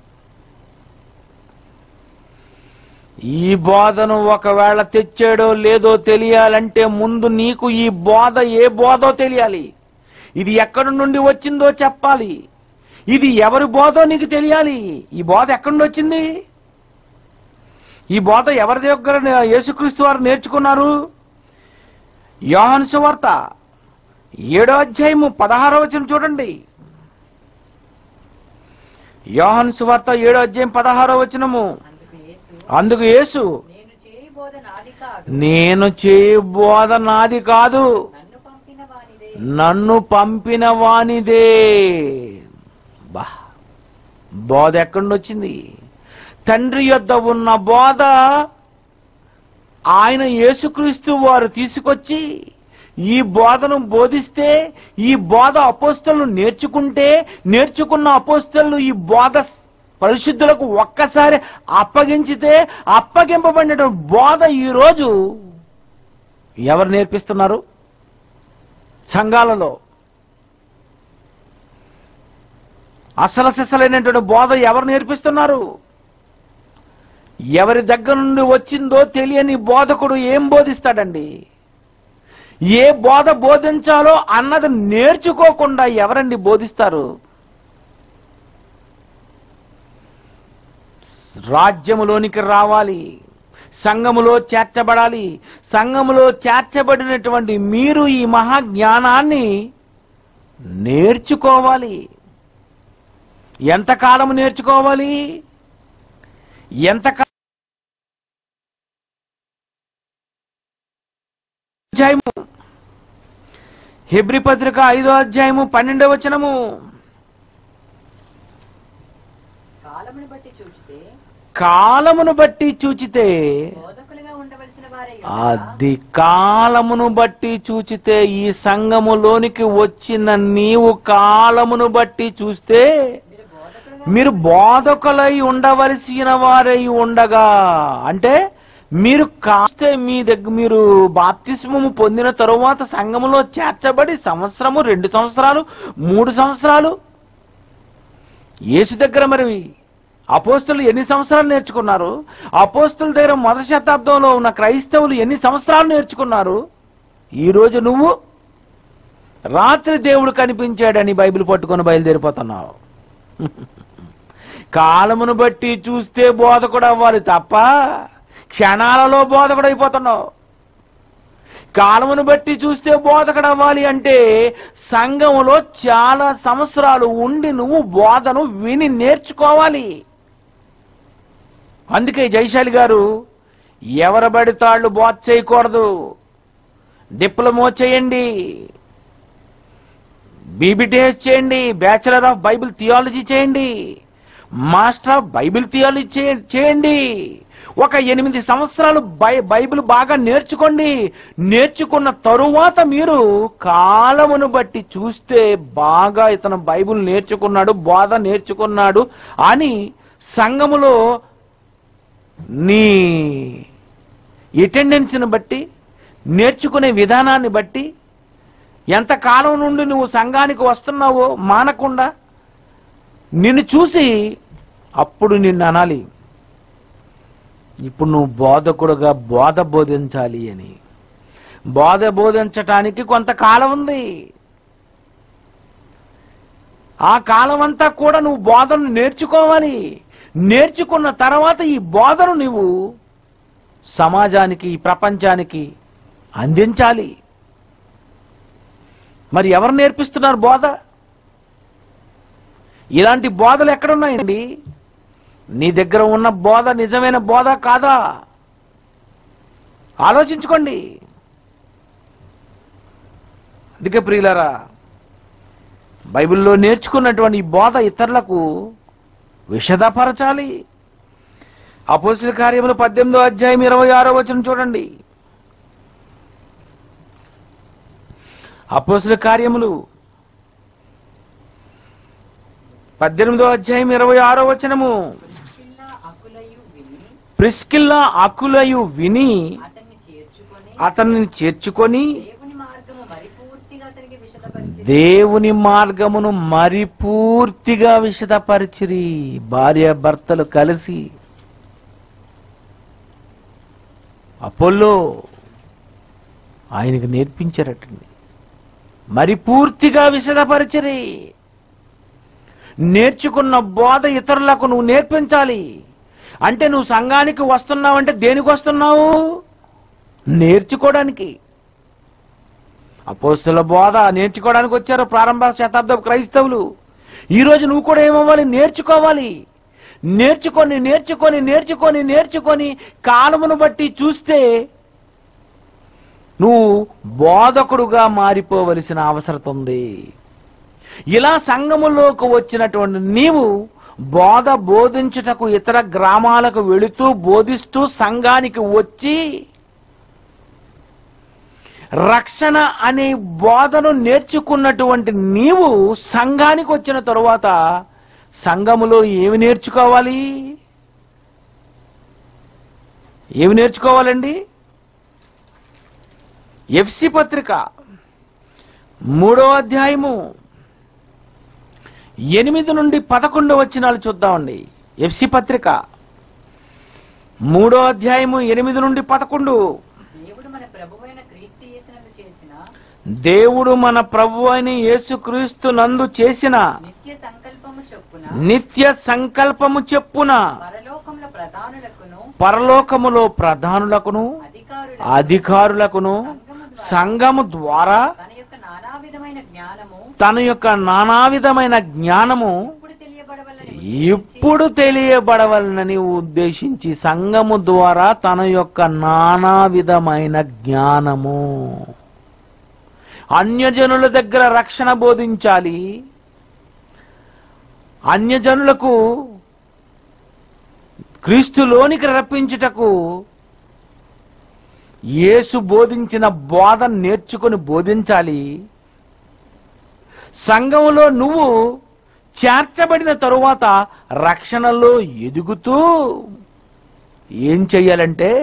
ఈ బోధను ఒకవేళ తెచ్చాడో లేదో తెలియాలంటే ముందు నీకు ఈ బోధ ఏ బోధో తెలియాలి. ఇది ఎక్కడి నుండి వచ్చిందో చెప్పాలి. ఇది ఎవరి బోధో నీకు తెలియాలి. ఈ బోధ ఎక్కడి నుండి వచ్చింది? ఈ బోధ ఎవరి దగ్గర యేసుక్రీస్తు వారు నేర్చుకున్నారు? యోహాను సువార్త ఏడో అధ్యాయము పదహారో వచనం చూడండి. యోహాను సువార్త ఏడో అధ్యాయం పదహారో వచనము. అందుకు యేసు అందుకు యేసు, నేను చేయి బోధ నాది కాదు, నేను చేయ బోధ నాది కాదు, నన్ను పంపిన వానిదే. నన్ను పంపిన వానిదే. బా, బోధ ఎక్కడి నుండి వచ్చింది? తండ్రి యొద్ద ఉన్న బోధ ఆయన యేసుక్రీస్తు వారు తీసుకొచ్చి ఈ బోధను బోధిస్తే, ఈ బోధ అపోస్తలు నేర్చుకుంటే, నేర్చుకున్న అపోస్తలు ఈ బోధ పరిశుద్ధులకు ఒక్కసారి అప్పగించితే, అప్పగింపబడిన బోధ ఈరోజు ఎవరు నేర్పిస్తున్నారు? సంఘాలలో అసలు సిసలైనటువంటి బోధ ఎవరు నేర్పిస్తున్నారు? ఎవరి దగ్గర నుండి వచ్చిందో తెలియని బోధకుడు ఏం బోధిస్తాడండి? ఏ బోధ బోధించాలో అన్నది నేర్చుకోకుండా ఎవరండి బోధిస్తారు? రాజ్యములోనికి రావాలి, సంఘములో చేర్చబడాలి. సంఘములో చేర్చబడినటువంటి మీరు ఈ మహాజ్ఞానాన్ని నేర్చుకోవాలి. ఎంతకాలము నేర్చుకోవాలి? ఎంతకాలం? అధ్యాయము హెబ్రీ పత్రిక ఐదో అధ్యాయము పన్నెండవ వచనము. కాలమును బట్టి చూచితే కాలమును బట్టి చూచితే బోధకులుగా ఉండవలసిన వారై అది కాలమును బట్టి చూచితే ఈ సంఘములోనికి వచ్చిన నీవు కాలమును బట్టి చూస్తే మీరు బోధకులుగా మీరు బోధకులై ఉండవలసిన వారై ఉండగా, అంటే మీరు కాస్తే మీ దగ్గర మీరు బాప్తిస్మము పొందిన తరువాత సంఘములో చేర్చబడి సంవత్సరము, రెండు సంవత్సరాలు, మూడు సంవత్సరాలు యేసు దగ్గర మరి అపోస్తులు ఎన్ని సంవత్సరాలు నేర్చుకున్నారు? అపోస్తుల దగ్గర మొదటి శతాబ్దంలో ఉన్న క్రైస్తవులు ఎన్ని సంవత్సరాలు నేర్చుకున్నారు? ఈరోజు నువ్వు రాత్రి దేవుడు కనిపించాడని బైబిల్ పట్టుకొని బయలుదేరిపోతున్నావు. కాలమును బట్టి చూస్తే బోధకుడు అవ్వాలి తప్ప క్షణాలలో బోధకుడు అయిపోతున్నావు. కాలమును బట్టి చూస్తే బోధకుడు అవ్వాలి అంటే సంఘములో చాలా సంవత్సరాలు ఉండి నువ్వు బోధను విని నేర్చుకోవాలి. అందుకే జైశాలి గారు ఎవరు పడితాళ్ళు బోధ చేయకూడదు. డిప్లొమా చేయండి, బీబీటీఎస్ చేయండి, బ్యాచిలర్ ఆఫ్ బైబిల్ థియాలజీ చేయండి, మాస్టర్ ఆఫ్ బైబిల్ థియాలజీ చేయండి. ఒక ఎనిమిది సంవత్సరాలు బై బైబిల్ బాగా నేర్చుకోండి. నేర్చుకున్న తరువాత మీరు కాలమును బట్టి చూస్తే బాగా ఇతను బైబిల్ నేర్చుకున్నాడు, బోధ నేర్చుకున్నాడు అని సంఘములో నీ అటెండెన్స్ని బట్టి, నేర్చుకునే విధానాన్ని బట్టి, ఎంతకాలం నుండి నువ్వు సంఘానికి వస్తున్నావో మానకుండా నిన్ను చూసి అప్పుడు నిన్ను అనాలి, ఇప్పుడు నువ్వు బోధకుడుగా బోధ బోధించాలి అని. బోధ బోధించటానికి కొంతకాలం ఉంది. ఆ కాలం అంతా కూడా నువ్వు బోధను నేర్చుకోవాలి. నేర్చుకున్న తర్వాత ఈ బోధను నువ్వు సమాజానికి, ప్రపంచానికి అందించాలి. మరి ఎవరు నేర్పిస్తున్నారు బోధ? ఇలాంటి బోధలు ఎక్కడున్నాయండి? నీ దగ్గర ఉన్న బోధ నిజమైన బోధ కాదా? ఆలోచించుకోండి. అందుకే ప్రియులారా, బైబిల్లో నేర్చుకున్నటువంటి ఈ బోధ ఇతరులకు విశదపరచాలి. అపోస్తలుల కార్యములు పద్దెనిమిదో అధ్యాయం ఇరవై ఆరో వచనం చూడండి. అపోస్తలుల కార్యములు పద్దెనిమిదో అధ్యాయం ఇరవై ఆరో వచనము. ప్రిస్కిల్లా అకులయు విని ప్రిస్కిల్లా అకులయు విని అతన్ని చేర్చుకొని అతన్ని చేర్చుకొని దేవుని మార్గము పరిపూర్తిగా అతనికి విశదపరిచి దేవుని మార్గమును మరిపూర్తిగా విశదపరిచిరి. భార్య భర్తలు కలిసి అపోల్లో ఆయనకు నేర్పించారటండి. మరి పూర్తిగా విశదపరిచిరి. నేర్చుకున్న బోధ ఇతరులకు నువ్వు నేర్పించాలి. అంటే నువ్వు సంఘానికి వస్తున్నావంటే దేనికి వస్తున్నావు? నేర్చుకోవడానికి. అపోస్తలుల బోధ నేర్చుకోవడానికి వచ్చారు ప్రారంభ శతాబ్దపు క్రైస్తవులు. ఈరోజు నువ్వు కూడా ఏమవ్వాలి? నేర్చుకోవాలి. నేర్చుకొని నేర్చుకొని నేర్చుకొని నేర్చుకొని కాలమును బట్టి చూస్తే నువ్వు బోధకుడుగా మారిపోవలసిన అవసరం ఉంది. ఇలా సంఘములోకి వచ్చినటువంటి నీవు బోధ బోధించుటకు ఇతర గ్రామాలకు వెళుతూ బోధిస్తూ సంఘానికి వచ్చి రక్షణ అనే బోధను నేర్చుకున్నటువంటి నీవు సంఘానికి వచ్చిన తరువాత సంఘములో ఏమి నేర్చుకోవాలి? ఏమి నేర్చుకోవాలండి? ఎఫ్సి పత్రిక మూడో అధ్యాయము ఎనిమిది నుండి పదకొండు వచనాలు చూద్దామండి. ఎఫ్సి పత్రిక మూడో అధ్యాయము ఎనిమిది నుండి పదకొండు. దేవుడు మన ప్రభువైన క్రీస్తు యేసునందు చేసిన దేవుడు మన ప్రభు అయిన యేసుక్రీస్తు నందు చేసిన నిత్య సంకల్పము చొప్పున నిత్య సంకల్పము చెప్పున పరలోకముల ప్రధానులకును పరలోకములో ప్రధానులకును అధికారుల అధికారులకును సంఘము ద్వారా తన యొక్క నానా విధమైన జ్ఞానము తన యొక్క నానా విధమైన జ్ఞానము ఇప్పుడు తెలియబడవలని ఇప్పుడు తెలియబడవలనని ఉద్దేశించి సంఘము ద్వారా తన యొక్క నానా విధమైన జ్ఞానము అన్యజనుల దగ్గర రక్షణ బోధించాలి. అన్యజనులకు క్రీస్తులోనికి రప్పించుటకు యేసు బోధించిన బోధ నేర్చుకుని బోధించాలి. సంఘములో నువ్వు చేర్చబడిన తరువాత రక్షణలో ఎదుగుతూ ఏం చెయ్యాలంటే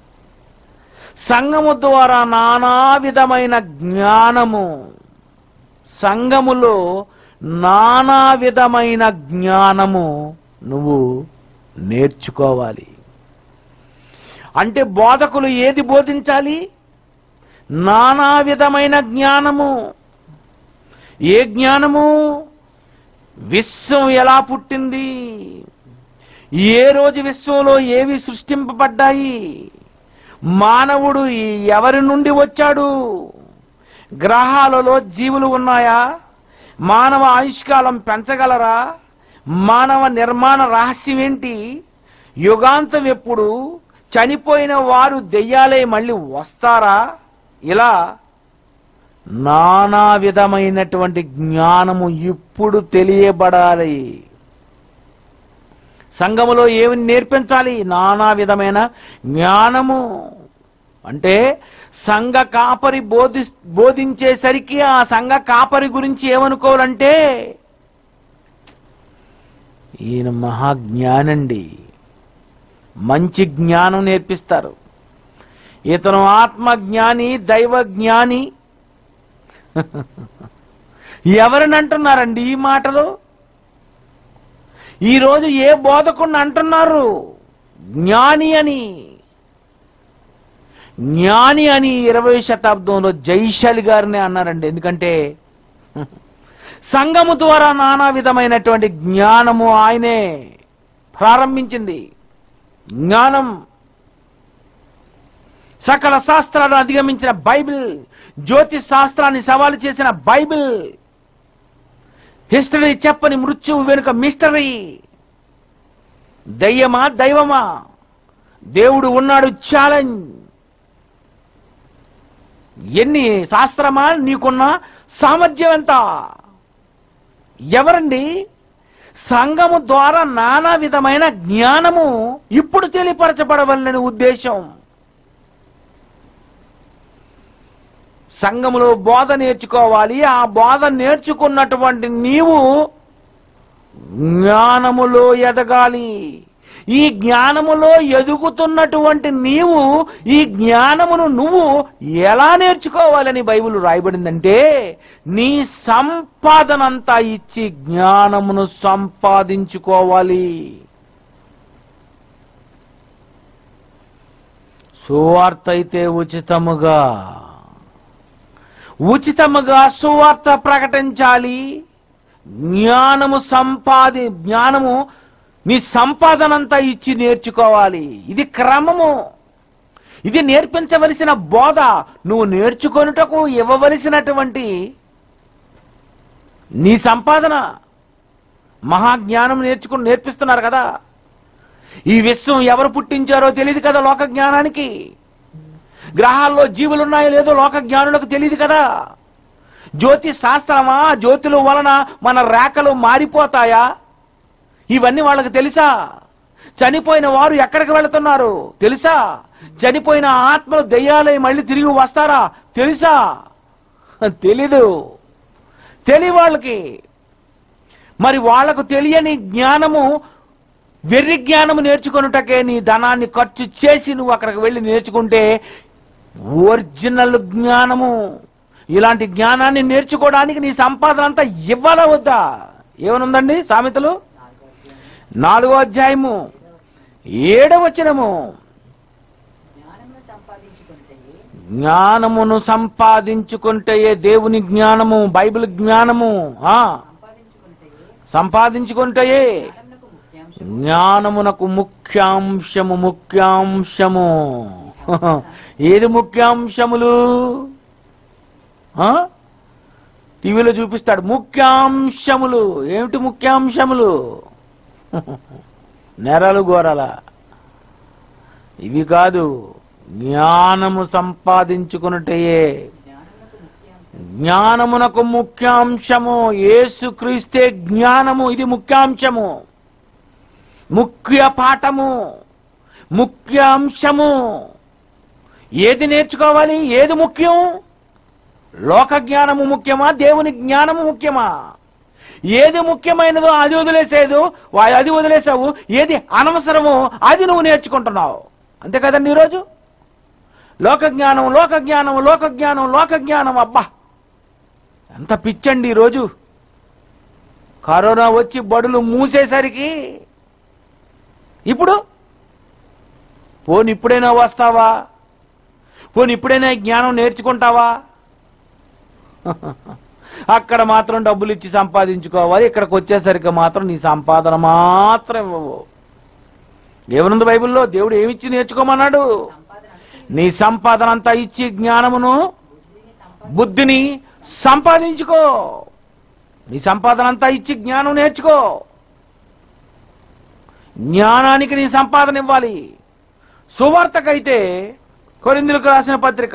సంఘము ద్వారా నానా విధమైన జ్ఞానము, సంఘములో నానా విధమైన జ్ఞానము నువ్వు నేర్చుకోవాలి. అంటే బోధకులు ఏది బోధించాలి? నానా విధమైన జ్ఞానము. ఏ జ్ఞానము? విశ్వం ఎలా పుట్టింది, ఏ రోజు విశ్వంలో ఏవి సృష్టింపబడ్డాయి, మానవుడు ఎవరి నుండి వచ్చాడు, గ్రహాలలో జీవులు ఉన్నాయా, మానవ ఆయుష్కాలం పెంచగలరా, మానవ నిర్మాణ రహస్యం ఏంటి, యుగాంతం ఎప్పుడు, చనిపోయిన వారు దెయ్యాలే మళ్ళీ వస్తారా, ఇలా నానా విధమైనటువంటి జ్ఞానము ఇప్పుడు తెలియబడాలి. సంఘములో ఏమి నేర్పించాలి? నానా విధమైన జ్ఞానము. అంటే సంఘ కాపరి బోధి బోధించేసరికి ఆ సంఘ కాపరి గురించి ఏమనుకోవాలంటే ఈయన మహాజ్ఞానండి, మంచి జ్ఞానం నేర్పిస్తారు, ఇతను ఆత్మజ్ఞాని, దైవ జ్ఞాని. ఎవరిని అంటున్నారండి ఈ మాటలు? ఈరోజు ఏ బోధకుడిని అంటున్నారు జ్ఞాని అని? జ్ఞాని అని ఇరవై శతాబ్దంలో జైశాలి గారిని అన్నారండి. ఎందుకంటే సంఘము ద్వారా నానా విధమైనటువంటి జ్ఞానము ఆయనే ప్రారంభించింది. జ్ఞానం సకల శాస్త్రాలను అధిగమించిన బైబిల్, జ్యోతిష్ శాస్త్రాన్ని సవాలు చేసిన బైబిల్, హిస్టరీ చెప్పని మృత్యువు వెనుక మిస్టరీ. దయ్యమా దైవమా? దేవుడు ఉన్నాడు ఛాలెంజ్. ఎన్ని శాస్త్రమా? నీకున్న సామర్థ్యం ఎంత? ఎవరండి? సంఘము ద్వారా నానా విధమైన జ్ఞానము ఇప్పుడు తెలియపరచబడవలనని ఉద్దేశం. సంఘములో బోధ నేర్చుకోవాలి. ఆ బోధ నేర్చుకున్నటువంటి నీవు జ్ఞానములో ఎదగాలి. ఈ జ్ఞానములో ఎదుగుతున్నటువంటి నీవు ఈ జ్ఞానమును నువ్వు ఎలా నేర్చుకోవాలని బైబిల్ రాయబడిందంటే, నీ సంపాదనంతా ఇచ్చి జ్ఞానమును సంపాదించుకోవాలి. సువార్త అయితే ఉచితముగా ఉచితముగా సువార్త ప్రకటించాలి. జ్ఞానము సంపాది జ్ఞానము నీ సంపాదనంతా ఇచ్చి నేర్చుకోవాలి. ఇది క్రమము. ఇది నేర్పించవలసిన బోధ. నువ్వు నేర్చుకొనుటకు ఇవ్వవలసినటువంటి నీ సంపాదన. మహాజ్ఞానం నేర్చుకుని నేర్పిస్తున్నారు కదా. ఈ విశ్వం ఎవరు పుట్టించారో తెలియదు కదా లోక జ్ఞానానికి. గ్రహాల్లో జీవులు ఉన్నాయో లేదో లోక జ్ఞానులకు తెలియదు కదా. జ్యోతి శాస్త్రమా? జ్యోతుల వలన మన రేఖలు మారిపోతాయా? ఇవన్నీ వాళ్ళకి తెలుసా? చనిపోయిన వారు ఎక్కడికి వెళుతున్నారు తెలుసా? చనిపోయిన ఆత్మలు దెయ్యాలై మళ్ళీ తిరిగి వస్తారా తెలుసా? తెలీదు. తెలియ వాళ్ళకి. మరి వాళ్లకు తెలియని జ్ఞానము, వెర్రి జ్ఞానము నేర్చుకొనుటకే నీ ధనాన్ని ఖర్చు చేసి నువ్వు అక్కడికి వెళ్ళి నేర్చుకుంటే ఒరిజినల్ జ్ఞానము. ఇలాంటి జ్ఞానాన్ని నేర్చుకోవడానికి నీ సంపాదన అంతా ఇవ్వాలా వద్దా? ఏమనుందండి సామెతలు నాలుగో అధ్యాయము ఏడవ వచనము. జ్ఞానమును సంపాదించుకుంటే దేవుని జ్ఞానము, బైబిల్ జ్ఞానము సంపాదించుకుంటే జ్ఞానమునకు ముఖ్యాంశము. ముఖ్యాంశము ఏది ముఖ్యాంశములు? టీవీలో చూపిస్తాడు ముఖ్యాంశములు. ఏమిటి ముఖ్యాంశములు? నెరలు గోరల ఇవి కాదు. జ్ఞానము సంపాదించుకున్నట్టయే. జ్ఞానమునకు ముఖ్యాంశము యేసుక్రీస్తే జ్ఞానము. ఇది ముఖ్యాంశము, ముఖ్య పాఠము, ముఖ్య అంశము. ఏది నేర్చుకోవాలి? ఏది ముఖ్యం? లోక జ్ఞానము ముఖ్యమా? దేవుని జ్ఞానము ముఖ్యమా? ఏది ముఖ్యమైనదో అది వదిలేసేదు అది వదిలేసావు. ఏది అనవసరమో అది నువ్వు నేర్చుకుంటున్నావు. అంతే కదండి. ఈరోజు లోక జ్ఞానం లోక జ్ఞానం లోక జ్ఞానం లోక జ్ఞానం. అబ్బా ఎంత పిచ్చండి ఈరోజు. కరోనా వచ్చి బడులు మూసేసరికి ఇప్పుడు పోని ఇప్పుడైనా వస్తావా? పోని ఇప్పుడైనా జ్ఞానం నేర్చుకుంటావా? అక్కడ మాత్రం డబ్బులు ఇచ్చి సంపాదించుకోవాలి. ఇక్కడికి వచ్చేసరికి మాత్రం నీ సంపాదన మాత్రం ఇవ్వవు. ఏమనుంది బైబిల్లో? దేవుడు ఏమిచ్చి నేర్చుకోమన్నాడు? నీ సంపాదన అంతా ఇచ్చి జ్ఞానమును, బుద్ధిని సంపాదించుకో. నీ సంపాదన అంతా ఇచ్చి జ్ఞానం నేర్చుకో. జ్ఞానానికి నీ సంపాదన ఇవ్వాలి. సువార్తకైతే కొరింథీయులకు రాసిన పత్రిక,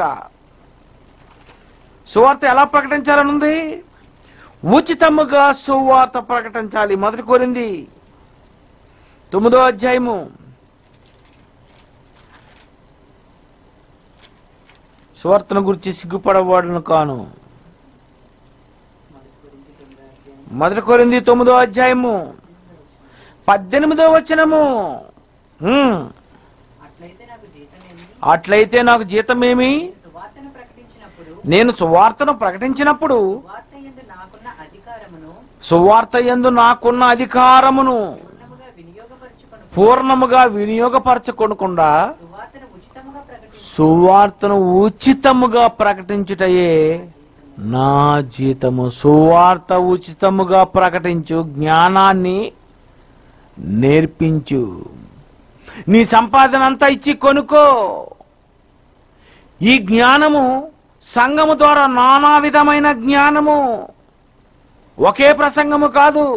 సువార్త ఎలా ప్రకటించాలని ఉంది? ఉచితముగా సువార్త ప్రకటించాలి. మొదటి కొరింథీ తొమ్మిదో అధ్యాయము సువార్తను గురించి సిగ్గుపడవాడును కాను. మొదటి కొరింథీ తొమ్మిదో అధ్యాయము పద్దెనిమిదో వచనము. అట్లయితే నాకు జీతమేమి? నేను సువార్తను ప్రకటించినప్పుడు సువార్త యందు నాకున్న అధికారమును పూర్ణముగా వినియోగపరచుకోకుండా సువార్తను ఉచితముగా ప్రకటించుటయే నా జీతము. సువార్త ఉచితముగా ప్రకటించు, జ్ఞానాన్ని నేర్పించు. నీ సంపాదన అంతా ఇచ్చి కొనుక్కో. ఈ జ్ఞానము సంఘము ద్వారా నానా విధమైన జ్ఞానము, ఒకే ప్రసంగము కాదు,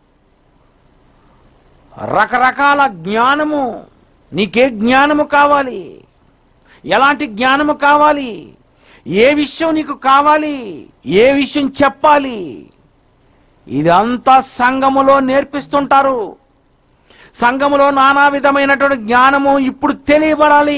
రకరకాల జ్ఞానము. నీకే జ్ఞానము కావాలి, ఎలాంటి జ్ఞానము కావాలి, ఏ విషయం నీకు కావాలి, ఏ విషయం చెప్పాలి, ఇదంతా సంఘములో నేర్పిస్తుంటారు. సంఘములో నానా విధమైనటువంటి జ్ఞానము ఇప్పుడు తెలియబడాలి.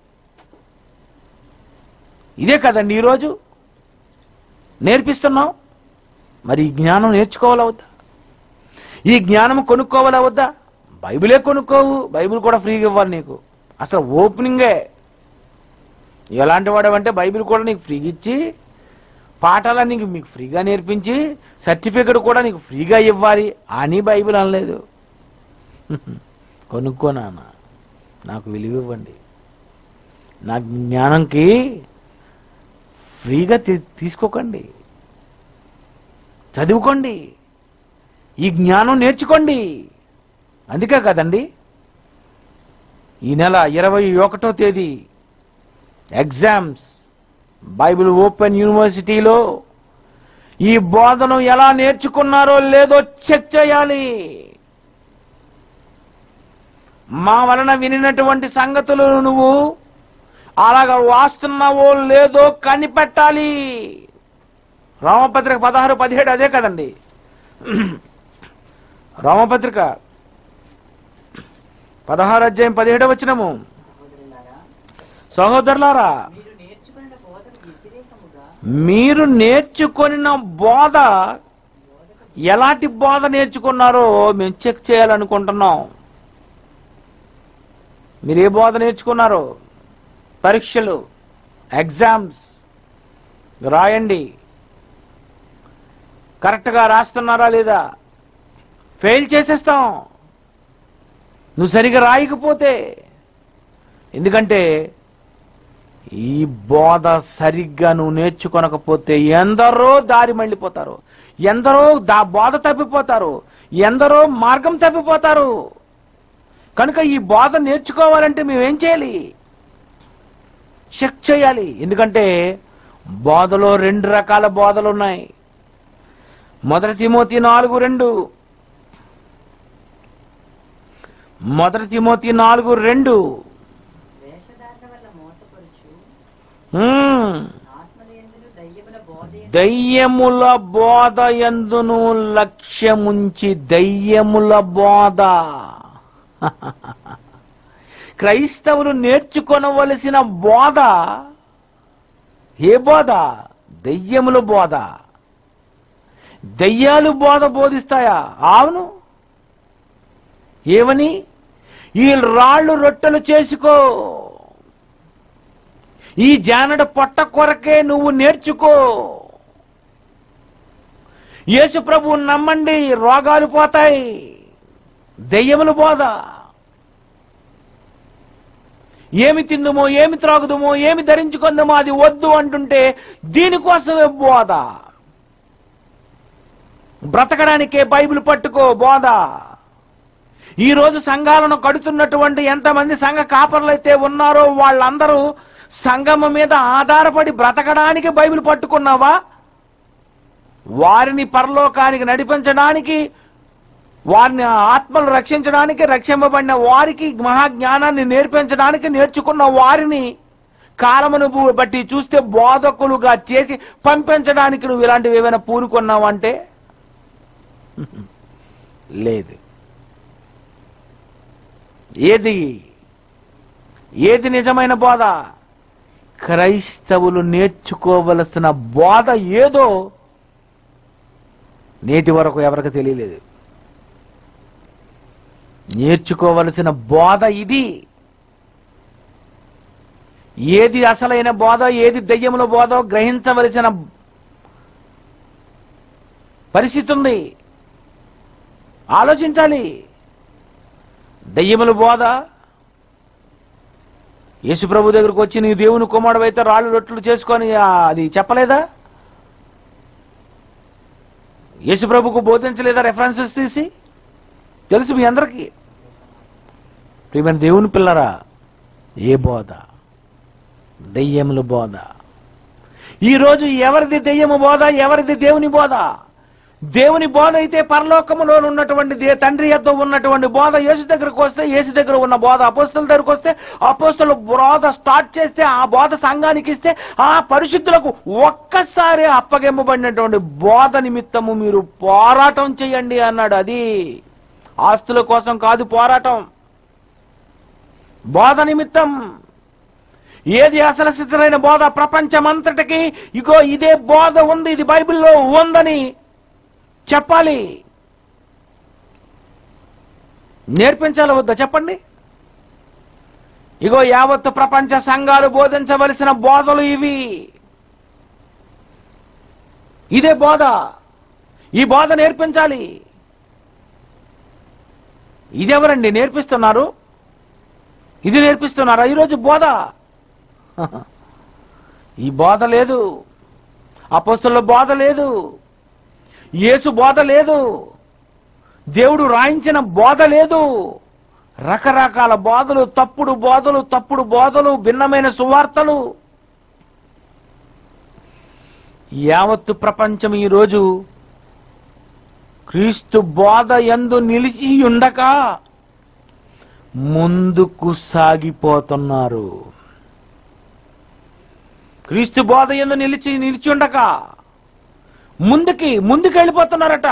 ఇదే కదండి ఈరోజు నేర్పిస్తున్నాం. మరి ఈ జ్ఞానం నేర్చుకోవాలా వద్దా? ఈ జ్ఞానం కొనుక్కోవాలా వద్దా? బైబిలే కొనుక్కోవు, బైబిల్ కూడా ఫ్రీగా ఇవ్వాలి నీకు. అసలు ఓపెనింగే. ఎలాంటి వాడవంటే బైబిల్ కూడా నీకు ఫ్రీగా ఇచ్చి, పాఠాలను నీకు మీకు ఫ్రీగా నేర్పించి, సర్టిఫికెట్ కూడా నీకు ఫ్రీగా ఇవ్వాలి అని బైబిల్ అనలేదు. కొనుక్కోనా, నాకు విలువ ఇవ్వండి, నా జ్ఞానంకి ఫ్రీగా తీసుకోకండి, చదువుకోండి, ఈ జ్ఞానం నేర్చుకోండి. అందుకే కదండి ఈ నెల ఇరవై ఒకటో తేదీ ఎగ్జామ్స్ బైబిల్ ఓపెన్ యూనివర్సిటీలో ఈ బోధను ఎలా నేర్చుకున్నారో లేదో చెక్ చేయాలి. మా వలన వినినటువంటి సంగతులు నువ్వు అలాగా వాస్తున్నావో లేదో కనిపెట్టాలి. రోమపత్రిక పదహారు పదిహేడు అదే కదండి. రోమపత్రిక పదహారు అధ్యాయం పదిహేడు వచనము, సహోదరులారా మీరు నేర్చుకొనిన బోధ, ఎలాంటి బోధ నేర్చుకున్నారో మేము చెక్ చేయాలనుకుంటున్నాం. మీరు ఏ బోధ నేర్చుకున్నారో పరీక్షలు, ఎగ్జామ్స్ రాయండి. కరెక్ట్గా రాస్తున్నారా లేదా? ఫెయిల్ చేసేస్తాం నువ్వు సరిగా రాయకపోతే. ఎందుకంటే ఈ బోధ సరిగ్గా నువ్వు నేర్చుకొనకపోతే ఎందరో దారి మళ్ళీపోతారు, ఎందరో దా బోధ తప్పిపోతారు, ఎందరో మార్గం తప్పిపోతారు. కనుక ఈ బోధ నేర్చుకోవాలంటే మేమేం చేయాలి? చెక్ చేయాలి. ఎందుకంటే బోధలో రెండు రకాల బోధలు ఉన్నాయి. మొదటి తిమోతి నాలుగు రెండు మొదటి తిమోతి నాలుగు రెండు దయ్యముల బోధ యందును లక్ష్యముంచి, దయ్యముల బోధ. క్రైస్తవులు నేర్చుకొనవలసిన బోధ ఏ బోధ? దయ్యముల బోధ. దయ్యాలు బోధ బోధిస్తాయా? అవును. ఏమని? ఈ రాళ్ళు రొట్టెలు చేసుకో, ఈ జానడ పొట్ట కొరకే నువ్వు నేర్చుకో, యేసు ప్రభువుని నమ్మండి రోగాలు పోతాయి. దయ్యముల బోధ. ఏమి తిందుమో, ఏమి త్రాగుదుమో, ఏమి ధరించుకుందామో అది వద్దు అంటుంటే దీనికోసమే బోధ. బ్రతకడానికే బైబిల్ పట్టుకో బోధ. ఈ రోజు సంఘాలను కడుతున్నటువంటి ఎంతమంది సంఘ కాపరులైతే ఉన్నారో వాళ్ళందరూ సంఘము మీద ఆధారపడి బ్రతకడానికి బైబిల్ పట్టుకున్నావా? వారిని పరలోకానికి నడిపించడానికి, వారిని ఆత్మలు రక్షించడానికి, రక్షింపబడిన వారికి మహాజ్ఞానాన్ని నేర్పించడానికి నేర్చుకున్న వారిని కాలమును బట్టి చూస్తే బోధకులుగా చేసి పంపించడానికి నువ్వు ఇలాంటివి ఏమైనా పూనుకున్నావంటే లేదు. ఏది ఏది నిజమైన బోధ? క్రైస్తవులు నేర్చుకోవలసిన బోధ ఏదో నేటి వరకు ఎవరికి తెలియలేదు. నేర్చుకోవలసిన బోధ ఇది. ఏది అసలైన బోధ, ఏది దయ్యముల బోధ గ్రహించవలసిన పరిస్థితి ఉంది. ఆలోచించాలి. దయ్యముల బోధ, యేసు ప్రభు దగ్గరకు వచ్చి నీ దేవుని కుమారుడు అయితే రాళ్ళు రొట్టెలు చేసుకొని అది చెప్పలేదా? యేసు ప్రభుకు బోధించలేదా? రెఫరెన్సెస్ తీసి తెలుసు మీ అందరికీ. ప్రియమైన దేవుని పిల్లరా, ఏ బోధ దెయ్యముల బోధ. ఈరోజు ఎవరిది దెయ్యము బోధ, ఎవరిది దేవుని బోధ? దేవుని బోధ అయితే పరలోకములో ఉన్నటువంటి దే తండ్రి యొద్ద ఉన్నటువంటి బోధ. యేసు దగ్గరకు వస్తే యేసు దగ్గర ఉన్న బోధ, అపోస్తలుల దగ్గరకు వస్తే అపోస్తలుల బోధ స్టార్ట్ చేస్తే ఆ బోధ సంఘానికి ఇస్తే ఆ పరిశుద్ధులకు ఒక్కసారి అప్పగింపబడినటువంటి బోధ నిమిత్తము మీరు పోరాటం చేయండి అన్నాడు. అది ఆస్తుల కోసం కాదు పోరాటం, బోధ నిమిత్తం. ఏది అసలు సిద్ధమైన బోధ? ప్రపంచమంతటికి ఇగో ఇదే బోధ ఉంది, ఇది బైబిల్లో ఉందని చెప్పాలి. నేర్పించాలి వద్దా చెప్పండి? ఇగో యావత్తు ప్రపంచ సంఘాలు బోధించవలసిన బోధలు ఇవి. ఇదే బోధ, ఈ బోధ నేర్పించాలి. ఇదెవరండి నేర్పిస్తున్నారు? ఇది నేర్పిస్తున్నారా ఈరోజు బోధ? ఈ బోధ లేదు, అపోస్తలుల బోధ లేదు, యేసు బోధ లేదు, దేవుడు రాయించిన బోధ లేదు. రకరకాల బోధలు, తప్పుడు బోధలు, తప్పుడు బోధలు, భిన్నమైన సువార్తలు. యావత్తు ప్రపంచం ఈరోజు క్రీస్తు బోధ యందు నిలిచి ఉండక ముందుకు సాగిపోతున్నారు. క్రీస్తు బోధ యందు నిలిచి నిలిచి ఉండక ముందుకి ముందుకు వెళ్ళిపోతున్నారట.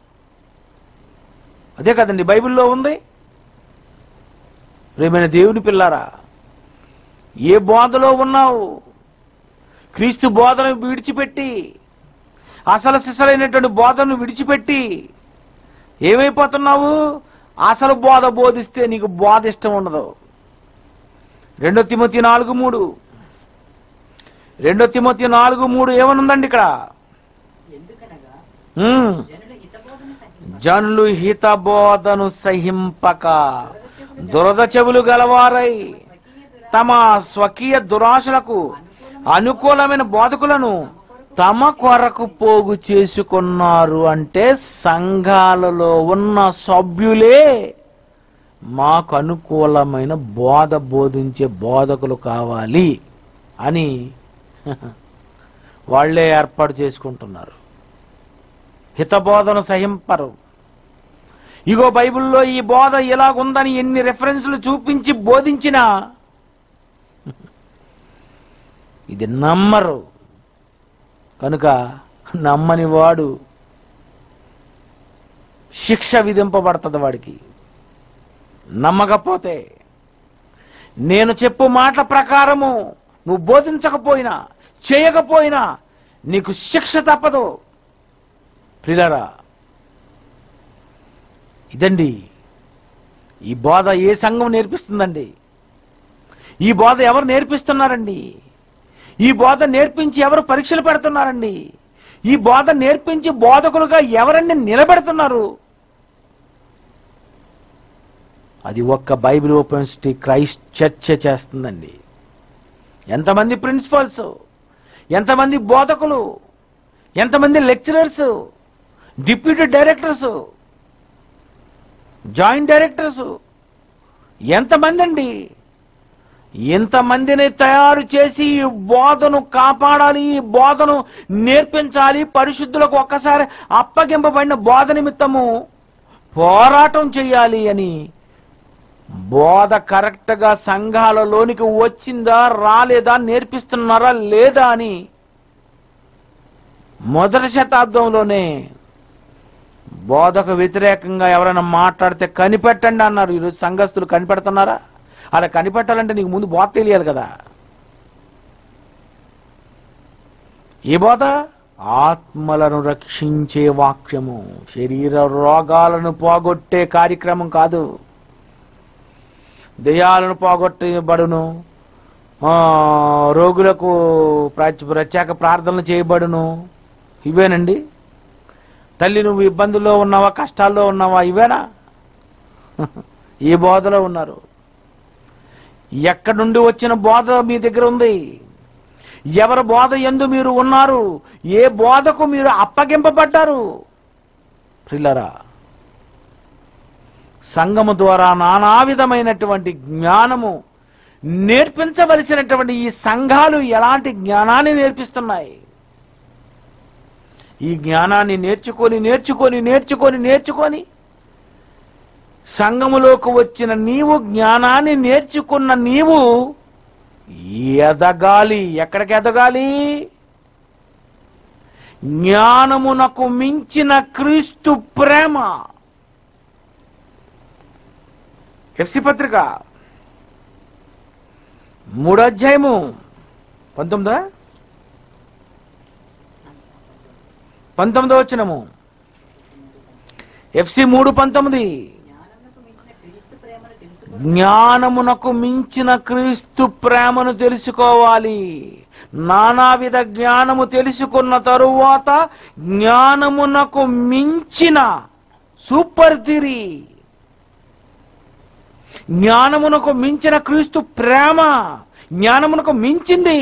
అదే కదండి బైబిల్లో ఉంది. ప్రియమైన దేవుని పిల్లారా, ఏ బోధలో ఉన్నావు? క్రీస్తు బోధను విడిచిపెట్టి, అసలు సిసలైనటువంటి బోధను విడిచిపెట్టి ఏమైపోతున్నావు? అసలు బోధ బోధిస్తే నీకు బోధ ఇష్టం ఉండదు. రెండో తిమోతి నాలుగు మూడు రెండో తిమోతి నాలుగు మూడు ఏమనుందండి ఇక్కడ? ఎందుకనగా ఉమ్. జనులు హితబోధను సహింపక, జనులు హితబోధను సహింపక దురద చెవులు గలవారై తమ స్వకీయ దురాశలకు అనుకూలమైన బోధకులను తమ కొరకు పోగు చేసుకున్నారు. అంటే సంఘాలలో ఉన్న సభ్యులే మాకు అనుకూలమైన బోధ బోధించే బోధకులు కావాలి అని వాళ్లే ఏర్పాటు చేసుకుంటున్నారు. హితబోధను సహింపరు. ఇగో బైబిల్లో ఈ బోధ ఇలాగుందని ఎన్ని రెఫరెన్సులు చూపించి బోధించినా ఇది నమ్మరు. కనుక నమ్మని వాడు శిక్ష విధింపబడుతుంది వాడికి. నమ్మకపోతే, నేను చెప్పు మాటల ప్రకారము నువ్వు బోధించకపోయినా చేయకపోయినా నీకు శిక్ష తప్పదు. ప్రియులారా, ఇదండి ఈ బోధ. ఏ సంఘం నేర్పిస్తుందండి? ఈ బోధ ఎవరు నేర్పిస్తున్నారండి? ఈ బోధ నేర్పించి ఎవరు పరీక్షలు పెడుతున్నారండి? ఈ బోధ నేర్పించి బోధకులుగా ఎవరన్నీ నిలబెడుతున్నారు? అది ఒక్క Bible open city Christ church చేస్తుందండి. ఎంతమంది ప్రిన్సిపల్స్, ఎంతమంది బోధకులు, ఎంతమంది lecturers, deputy directors, joint directors, ఎంతమంది అండి? ఇంతమందిని తయారు చేసి ఈ బోధను కాపాడాలి, ఈ బోధను నేర్పించాలి. పరిశుద్ధులకు ఒక్కసారి అప్పగింపబడిన బోధ నిమిత్తము పోరాటం చేయాలి అని బోధ కరెక్ట్ గా సంఘాలలోనికి వచ్చిందా రాలేదా, నేర్పిస్తున్నారా లేదా అని మొదటి శతాబ్దంలోనే బోధకు వ్యతిరేకంగా ఎవరైనా మాట్లాడితే కనిపెట్టండి అన్నారు. ఈరోజు సంఘస్థులు కనిపెడుతున్నారా? అలా కనిపెట్టాలంటే నీకు ముందు బోధ తెలియాలి కదా. ఏ బోధ? ఆత్మలను రక్షించే వాక్యము, శరీర రోగాలను పోగొట్టే కార్యక్రమం కాదు. దెయ్యాలను పోగొట్టబడును, రోగులకు ప్రత్యేక ప్రార్థనలు చేయబడును. ఇవేనండి. తల్లి నువ్వు ఇబ్బందుల్లో ఉన్నావా, కష్టాల్లో ఉన్నావా? ఇవేనా? ఏ బోధలో ఉన్నారు? ఎక్కడి నుండి వచ్చిన బోధ మీ దగ్గర ఉంది? ఎవరి బోధ యందు మీరు ఉన్నారు? ఏ బోధకు మీరు అప్పగింపబడ్డారు? ప్రియులారా, సంఘము ద్వారా నానా విధమైనటువంటి జ్ఞానము నేర్పించవలసినటువంటి ఈ సంఘాలు ఎలాంటి జ్ఞానాన్ని నేర్పిస్తున్నాయి? ఈ జ్ఞానాన్ని నేర్చుకొని నేర్చుకొని నేర్చుకొని నేర్చుకొని సంఘములోకి వచ్చిన నీవు, జ్ఞానాన్ని నేర్చుకున్న నీవు ఎదగాలి. ఎక్కడికి ఎదగాలి? జ్ఞానమునకు మించిన క్రీస్తు ప్రేమ. ఎఫ్సి పత్రిక మూడో అధ్యాయము పంతొమ్మిదా పంతొమ్మిదో వచనము. ఎఫ్సి మూడు పంతొమ్మిది. జ్ఞానమునకు మించిన క్రీస్తు ప్రేమను తెలుసుకోవాలి. నానావిధ జ్ఞానము తెలుసుకున్న తరువాత జ్ఞానమునకు మించిన సూపర్ థిరీ, జ్ఞానమునకు మించిన క్రీస్తు ప్రేమ, జ్ఞానమునకు మించింది.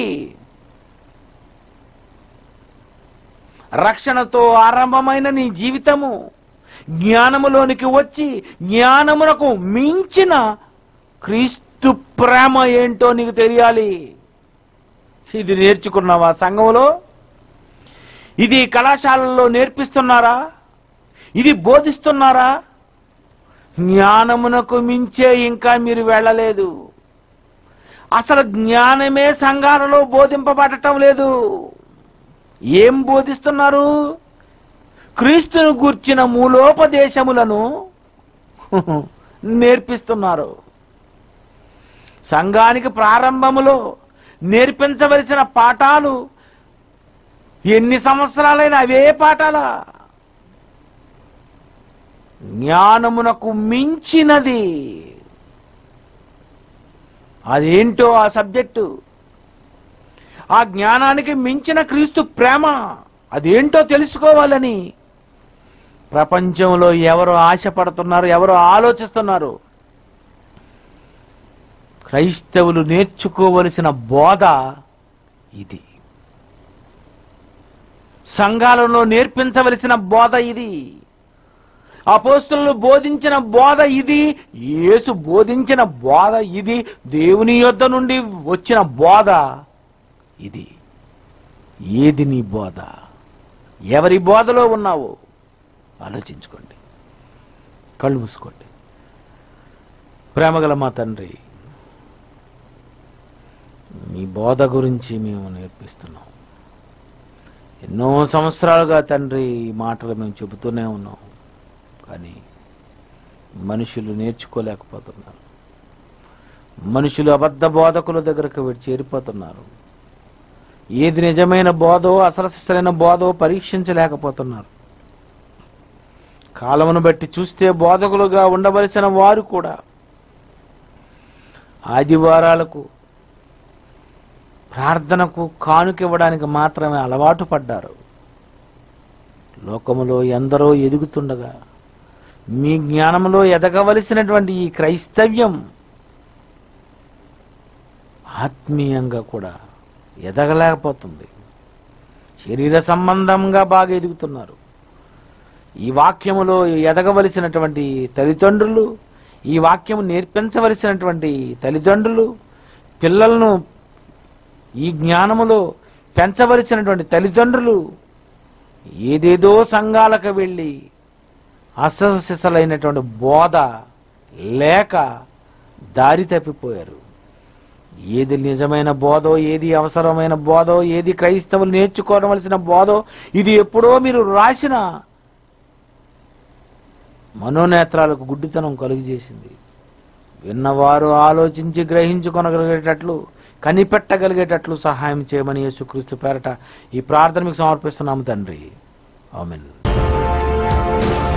రక్షణతో ఆరంభమైన నీ జీవితము జ్ఞానములోనికి వచ్చి జ్ఞానమునకు మించిన క్రీస్తు ప్రేమ ఏంటో నీకు తెలియాలి. ఇది నేర్చుకున్నావా సంఘంలో? ఇది కళాశాలల్లో నేర్పిస్తున్నారా? ఇది బోధిస్తున్నారా? జ్ఞానమునకు మించే ఇంకా మీరు వెళ్ళలేదు. అసలు జ్ఞానమే సంఘాలలో బోధింపబడటం లేదు. ఏం బోధిస్తున్నారు? క్రీస్తును గూర్చిన మూలోపదేశములను నేర్పిస్తున్నారు. సంఘానికి ప్రారంభములో నేర్పించవలసిన పాఠాలు ఎన్ని సంవత్సరాలైనా అవే పాఠాలా? జ్ఞానమునకు మించినది అదేంటో ఆ సబ్జెక్టు. ఆ జ్ఞానానికి మించిన క్రీస్తు ప్రేమ అదేంటో తెలుసుకోవాలని ప్రపంచంలో ఎవరు ఆశపడుతున్నారు, ఎవరు ఆలోచిస్తున్నారు? క్రైస్తవులు నేర్చుకోవలసిన బోధ ఇది. సంఘాలలో నేర్పించవలసిన బోధ ఇది. అపోస్తలులు బోధించిన బోధ ఇది. యేసు బోధించిన బోధ ఇది. దేవుని యొద్ద నుండి వచ్చిన బోధ ఇది. ఏది నీ బోధ? ఎవరి బోధలో ఉన్నావు? ఆలోచించుకోండి. కళ్ళు మూసుకోండి. ప్రేమగల మా తండ్రి, మీ బోధ గురించి మేము నేర్పిస్తున్నాం. ఎన్నో సంవత్సరాలుగా తండ్రి ఈ మాటలు మేము చెబుతూనే ఉన్నాం. కానీ మనుషులు నేర్చుకోలేకపోతున్నారు. మనుషులు అబద్ధ బోధకుల దగ్గరకు వెళ్ళి చేరిపోతున్నారు. ఏది నిజమైన బోధో అసలు అసలైన బోధో పరీక్షించలేకపోతున్నారు. కాలమును బట్టి చూస్తే బోధకులుగా ఉండవలసిన వారు కూడా ఆదివారాలకు, ప్రార్థనకు కానుకివ్వడానికి మాత్రమే అలవాటు పడ్డారు. లోకములో ఎందరో ఎదుగుతుండగా మీ జ్ఞానంలో ఎదగవలసినటువంటి ఈ క్రైస్తవ్యం ఆత్మీయంగా కూడా ఎదగలేకపోతుంది. శరీర సంబంధంగా బాగా ఎదుగుతున్నారు. ఈ వాక్యములో ఎదగవలసినటువంటి తల్లిదండ్రులు, ఈ వాక్యము నేర్పించవలసినటువంటి తల్లిదండ్రులు, పిల్లలను ఈ జ్ఞానములో పెంచవలసినటువంటి తల్లిదండ్రులు ఏదేదో సంఘాలకు వెళ్ళి అసలైనటువంటి బోధ లేక దారి తప్పిపోయారు. ఏది నిజమైన బోధో, ఏది అవసరమైన బోధో, ఏది క్రైస్తవులు నేర్చుకోవలసిన బోధో, ఇది ఎప్పుడో మీరు రాసిన మనోనేత్రాలకు గుడ్డితనం కలుగజేసింది. విన్నవారు ఆలోచించి గ్రహించుకొనగలిగేటట్లు, కనిపెట్టగలిగేటట్లు సహాయం చేయమని యేసుక్రీస్తు పేరట ఈ ప్రార్థన మీకు సమర్పిస్తున్నాము తండ్రి. ఆమేన్.